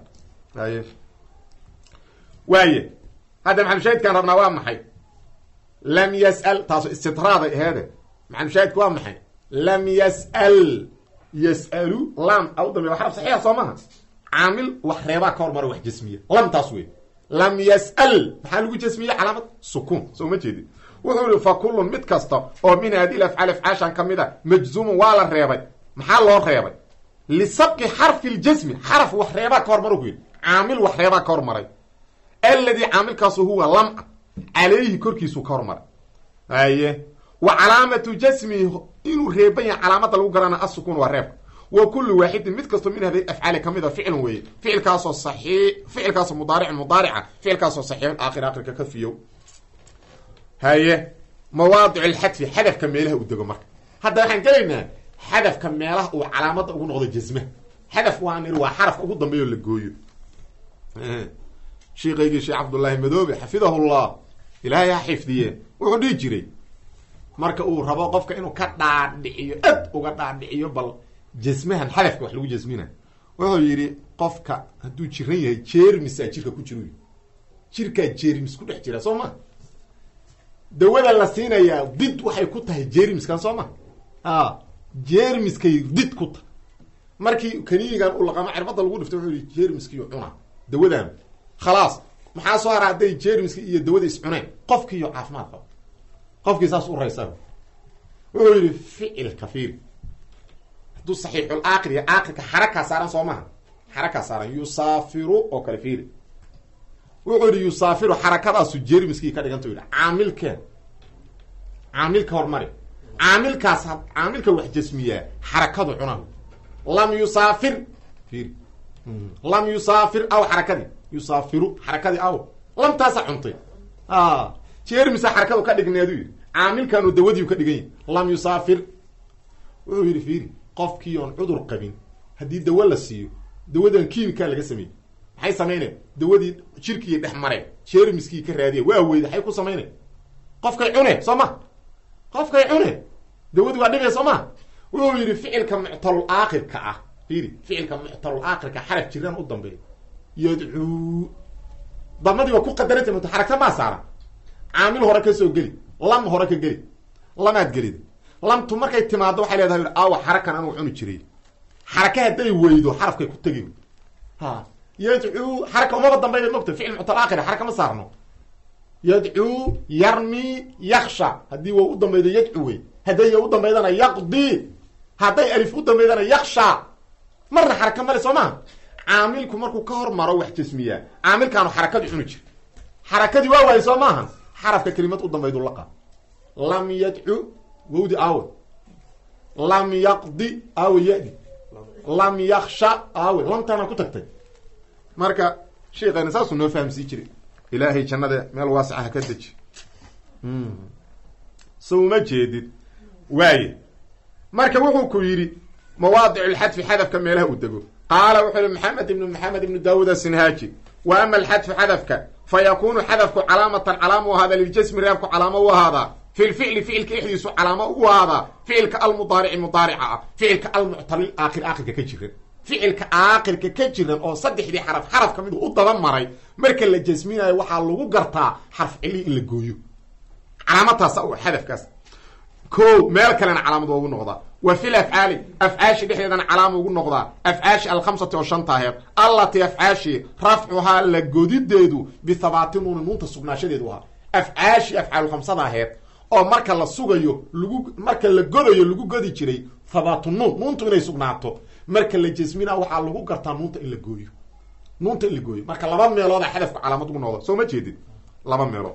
waaye hadda maxalushaahidkaan rabnaa waa maxay lam yas'al taaso istidraaday aheede maxalushaahidku waa maxay lam yas'al yas'alu lam aw dambe waa xaraf saxiixa soo maha caamil wax reebaa ka hormaro wax jasmiya lamtaas wey lam yas'al maxaa lagu jasmiye calaamad sukuun soo ma jeedi wuxuu yihi fa kullun mid kasta oo min haadii afcaal afcaashan ka mid a majzuumun waa la reebay maxaa loo reebay lisabqi xarfi ljasmi xaraf wax reebaa ka hormaro ku yidhi caamil wax reebaa ka hormaray alladii caamilkaasu huwa lamca calayhi korkiisuu ka hormaray aye wa calaamatu jasmihi inuu reeban yahay calaamada lagu garana asukuun waa reebka wa kullu waaxidin mid kastoo min haday afcaali ka mid a ficilun weeye ficilkaasoo ficilkaasoo mudaarica ficilkaasoo saxiixun aakhirka ka fiyow haye mawaadic alxadfi xadafka meelaha uu dego marka hadda waxaan gelaynaa xadafka meelaha uu calaamada ugu noqdo jasma xadaf waa nir waa xarafka ugu dambeeyo la gooyo sheekaygii sheekh cabdullaahi madoobe xafidahullah ilaahay ha xifdiye wuxuu dhihi jiray marka uu rabo qofka inuu ka dhaadhiciyo ad uga dhaadhiciyo bal jasmahan xadafka wax lagu jasmina wuxuu yidhi qofka hadduu jiran yahay jeermisaa jirka ku jiro jirkaa jeermis ku dhex jira soo ma dawada la siinayaa did waxay ku tahay jeermiskan soo ma jeermiskay did ku tahay markii kaniinigan u laqamo cirbada lagu dhiftay wuxuu yihi jeermiskiiyo cuna dawadan khalaas maxaa soo hara hadday jeermiski iyo dawada is cuneen qofkiiyo caafimaad qabo qofkii saas u raysa wuxuu yihi ficilka fiiri hadduu saxiixul aakhir iyo aakhirka xarakaa saaran soo maha xarakaa saaran yusaafiru oo kale fiiri wuxuu yihi yusaafiru xarakadaasu jeermiskii ka dhiganta yidhi caamilkeen caamilka hormari caamilkaas caamilka wax jasmiyaa xarakadu cuna lam yusaafir fiir lam yusaafir aw xarakadii yusaafiru xarakadii aw lamtaasa cuntay jeermisa xarakadu ka dhigneedu yidhi caamilkaanu dawadiiu ka dhigan yahy lam yusaafir wuxuu yidhi fiiri qofkii oon cudur qabin haddii dawo la siiyo dawadan kiimikaa laga sameeyey maxay samayneen dawadii jirkii dhex mareen jeermiskii ka raadiya waa weyda xay ku samayneen qofkay cune soo ma qofkay cune dawadii waa dhigay soo ma wuxuu yidhi ficilka muctalul aakhirka ah fiiri ficilka muctalul aakhirka xaraf jiraan u dambeeya yadcuu damadii waa ku qadarantay mut xaragta maa saaran caamil hore ka soo geli lam hore ka geli lamaad gelid lamtu markay timaado waxay leedahay aawa xarakan anugu cuni jiray xaraka hadday weydo xarafkay ku tegi yadcuu xaraka umaba dambayda mogta ficil muctal aakhir xaraka ma saarno yadcuu yarmi yaksha haddii waa u dambaydo yadcu wey hadday u dambaydana yaqdi hadday alif u dambaydana yaksha marna xaraka male soo maha caamilku markuu ka hormaro wax jasmiyaa caamilkaanu xarakadu cuni jir xarakadii waa waaye soo maahan xarafka kelimad u dambaydu laqa lam yadcu wawdi aawe lam yaqdi aawe yadi lam yaksha aawe lamtaana ku tagtay marka sheekayna saasuu noo fahamsii jiray ilaahay jannada meel waasaca ha ka deji so uma jeedid waaye marka wuxuu ku yidhi mawaadic lxadfi xadafka meelaha u dego qaala wuxuu yihi maxamed ibnu daawud asinhaaji wa ama alxadfu xadafka fa yakunu xadafku calaamatan calaama u ahaada liljasmi reebku calaamo u ahaadaa fi lficli ficilka dhexdiisu calaamo ugu ahaadaa ficilka almudaarici mudaarica ah ficilka almuctalil aakhir aakhirka ka jiran ficilka aakhirka ka jiran oo saddexdii xaraf ka mid u daba maray marka la jasminayo waxaa lagu gartaa xarf cili in la gooyo calaamataasa u xadafkaas ko meel kalena calaamad waa ugu noqdaa wa fi lafcaali afcaashi dhexdeedana calaama ugu noqdaa afcaashi alkhamsati oo shanta aheed allatii afcaashi rafcuhaa la godideedu bihabaati nuuni nuunta sugnaashadeedu ahaa afcaashi afcaalulkhamsada aheed oo marka la sugayo marka la godayo lagu godi jiray habaatu nuun nuuntu inay sugnaato marka la jasmina waxaa lagu gartaa nuunta in la gooyo marka laba meelooda xadafku calaamad ugu noqda soo ma jeedid laba meelood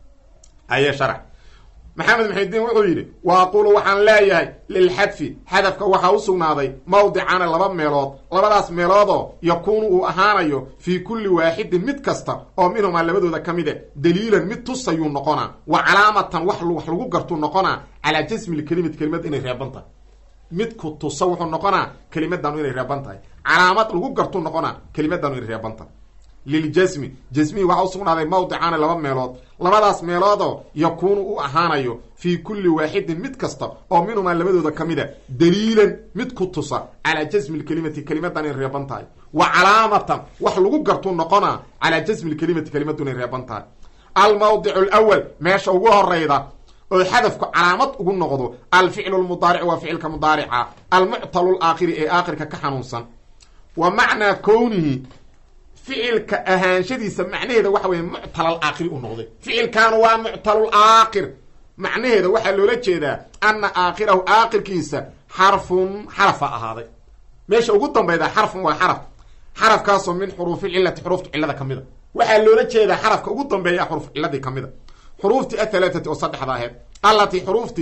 aye sharax maxamed maxudiin wuxuu yidhi wa aqulu waxaan leeyahay lilxadfi xadafka waxaa u sugnaaday mawdicana laba meelood labadaas meeloodoo yakuunu uu ahaanayo fii kulli waaxidin mid kasta oo minhumaa labadooda ka mide daliilan mid tusayuu noqonaa wa calaamatan wax lagu gartuu noqonaa calaa jasmi lkelimati kelimad inay reeban tahay midku tusa wuxuu noqonaa kelimadanu inay reeban tahay calaamad lagu gartuu noqonaa kelimadanu inay reeban tahay liljasmi jasmihi waxaa u sugnaaday mawdicaana laba meelood labadaas meeloodoo yakuunu u ahaanayo fii kulli waaxidin mid kasta oo minhumaa labadooda ka mida daliilan mid ku tusa calaa jasmi lkelimati kelimadan inay reeban tahay wa calaamatan wax lagu gartuu noqonaa calaa jasmi lkelimati kelimadu inay reeban tahay almawdicu alwal meesha ugu horeyda oo xadafku calaamad ugu noqdo alficlu lmudaaric waa ficilka mudaarica almuctalu laakhiri ee aakhirka ka xanuunsan wa macnaa kownihi ficilka ahaanshadiisa macnaheeda waxa weye muctalal aakhiri u noqday ficilkaanu waa muctalul aakhir macnaheeda waxaa loola jeedaa ana aakhirahu aakhirkiisa xarfun xarafa ahaaday meesha ugu dambayda xarfun waa xarafkaasoo min xuruufilcilati xuruufta cillada ka mida waxaa loola jeedaa xarafka ugu dambeeya xuruf ciladii ka mida xuruuftii athalaatati oo saddexda aheyd allatii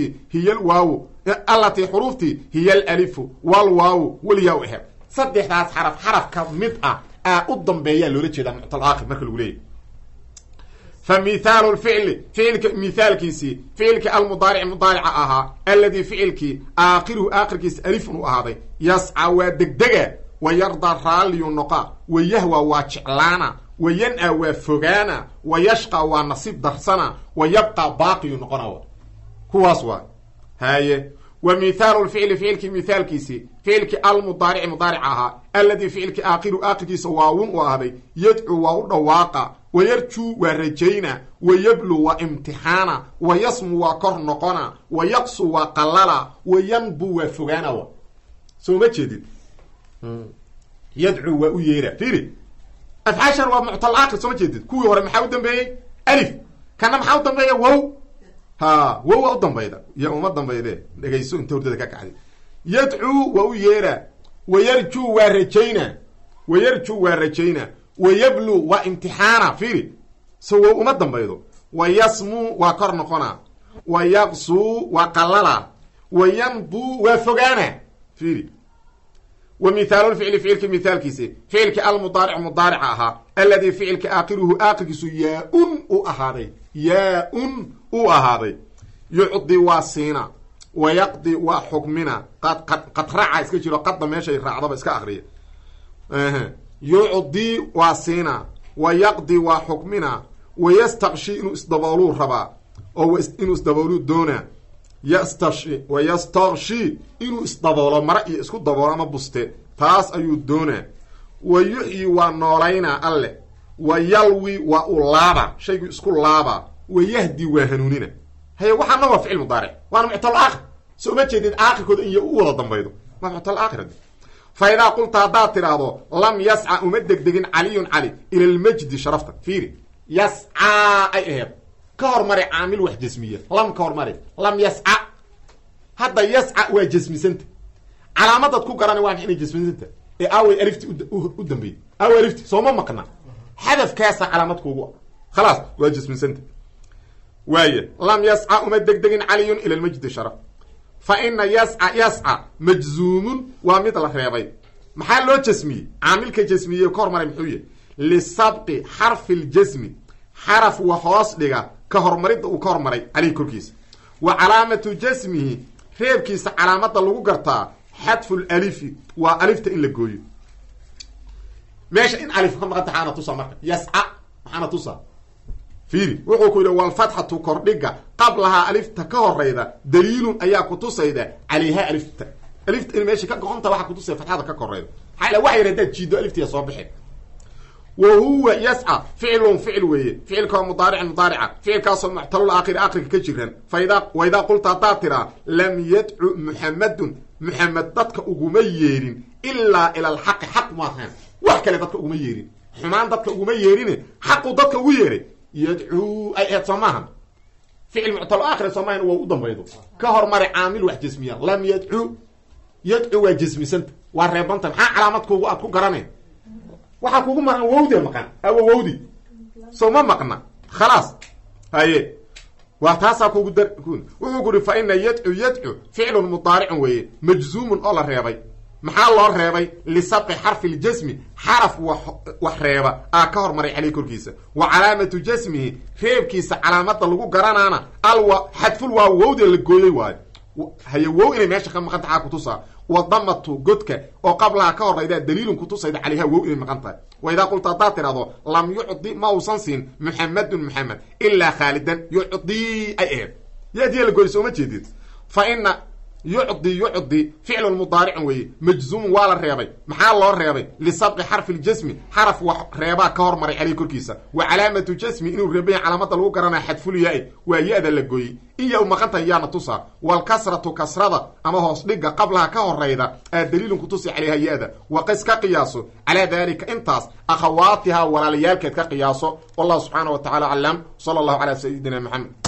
xuruuftii hiya alalifu walwaawu walyaa aheyd saddexdaas xaraf ka mid ah u dambeeyaa loola jeedaa muctal aakhir marka lagu leeyahy fa mithaalu lficli ficilka mithaalkiisii ficilkii almudaarici mudaarica ahaa alladii ficilkii aakhiruhu aakhirkiisa alifun u ahaaday yasca waa degdega wa yardaa raalliyuu noqa wa yahwa waa jeclaana wa yan-a waa fogaana wa yashqa waa nasiib darsana wa yabqa baaqiyuu noqona kuwaas waa haye wa mithaalu lficli ficilkii mithaalkiisii ficilkii almudaarici mudaaric ahaa alladii ficilkii aakhiru aakhirkiisa waawun u ahday yadcu waa u dhawaaqa wa yarjuu waa rajayna wa yablu waa imtixaana wa yasmu waa kor noqona wa yaqsu waa qalala wa yanbu waa fogaana soo ma jeedid yadcu waa u yeera fiiri afcaashan waa muctal aakhir soo ma jeedid kuwii hore maxaa u dambeeyey alif kana maxaa u dambeeya wow wow waa u dambayda iyo uma dambayde dhegayso inta hordada ka kacday yadcuu waa u yeera wayarjuu waa rajayna wayablu waa imtixaana fiiri so uma dambaydo wayasmu waa kor noqona wayaqsuu waa qalala wayanbuu waa fogaana fiiri ومثال الفعل فعلك مثال كيسي فعلك المضارع مضارع اها الذي فعلك اخره اخركيس ياء اهادي ياء اهادي يعطي واسينا ويقضي وحكمنا قد رعى اسك جيرو قد ميشي راعدبا اسك اخريه يعطي واسينا ويقضي وحكمنا ويستغشي انه استدبولو ربا او انه استدبولو دونا يستغشي ويستغشي انه استدبولو مرئي اسكو دبولو ما بوسته تاس ايو دونا ويحيي ونولينا الله ويلوي واولابا شيء اسكو لابا ويهدي وهنوننا هي waxana waa ficil mudaaric waana mu'tal aakhir soo ma jeedid aakhirkooda in uu wada dambaydo ma mu'tal aakhir fa ida qulta hada tirado lam yas'a umadegdegin aliyun ali ila almajd sharafta fiiri yas'a ay aheed ka hormari aamil wax jismiye lam ka hormari lam yas'a hada yas'a waa jismisanta calaamadad ku garan waa inay jismisanta ee away alifti u dambay away alifti soo ma maqna hadaf kaasa calaamad kuugu خلاص waa jismisanta وايه لم يسعى مدغدغين علي الى المجد شرف فان يسعى مجزوم ومثل ريبي محل لو جسمي عامل كجسميه كورمر محويه لسبق حرف الجسم حرف وخاص دغا كهرمريد او كورمري علي كركيس وعلامه جسمه ريبكيس علامه لو غرتا حذف الالف والف ان لغوي ماشي ان الف كما قطعنا تصمر يسعى معنا تصا فيري وحو كويل والفتحه كوردغا قبلها الف تكوريدا دليل ايا كتوسيدا عليها الف ان ماشي كغونتا waxa kutusay fatxada ka koreeyda xayla waxay raadad jiido aliftiya soo bixin وهو يسعى فعل ويه فعل كان مضارع فعل كان محتل الاخر ka jiran فاذا قلت تاترا لم يدعو محمد dadka uguma yeerin illa ila alhaq haq ma ahan wax kale dadka uguma yeerin xumaan dadka uguma yeerin xaq dadka ugu yeeray يدعو اي سماها فعل معتل اخر سماها هو ودنبيدو كهرمر عامل واحد جسميه لم يدعو جسمي سنت وريبنت ما علامتك اد ku garanay waxa kugu maran wowdi maqan aw wowdi soma maqna خلاص هاي وتاسا kugu dar wuxuu guri fa in yad'u fi'l mudari' way majzum oo la reebay maxaa loo reebay lisabq harf aljasm harf wa reeba ka hormaray ali korkiisa wa calaamatu jasmihi reebkiisa calaamada lagu garanaana alwa hadful waa wowda la gooyay waay haye wow inay meesha ka maqan tahay ku tusaa wadamatu godka oo qabla ka horayda daliilun ku tusayda caliha wow inay maqan tahay wayda qulta taatirado lam yu'di mawsansin muhammad illa khalidan yu'di ayab yadi la gooyay soo ma jeedid fa inna يعطي فعل المضارع وي مجزوم ولا ريبي محل لو ريبي لسبق حرف الجسم حرف ريبا كور مري عليه كركيسه وعلامه جسم انه ريبي علامه لو قرنا حذف الياء وياء لغوي iyo maqanta yaana tusa wal kasratu kasrada ama hoos dhiga qablaha ka horeyda daliilun ku tusi caliha yaada wa qis ka qiyaaso ala dalika intaas akhawatiha wala liyalka ka qiyaaso wallahu subhanahu wa ta'ala alam sallallahu ala sayyidina muhammad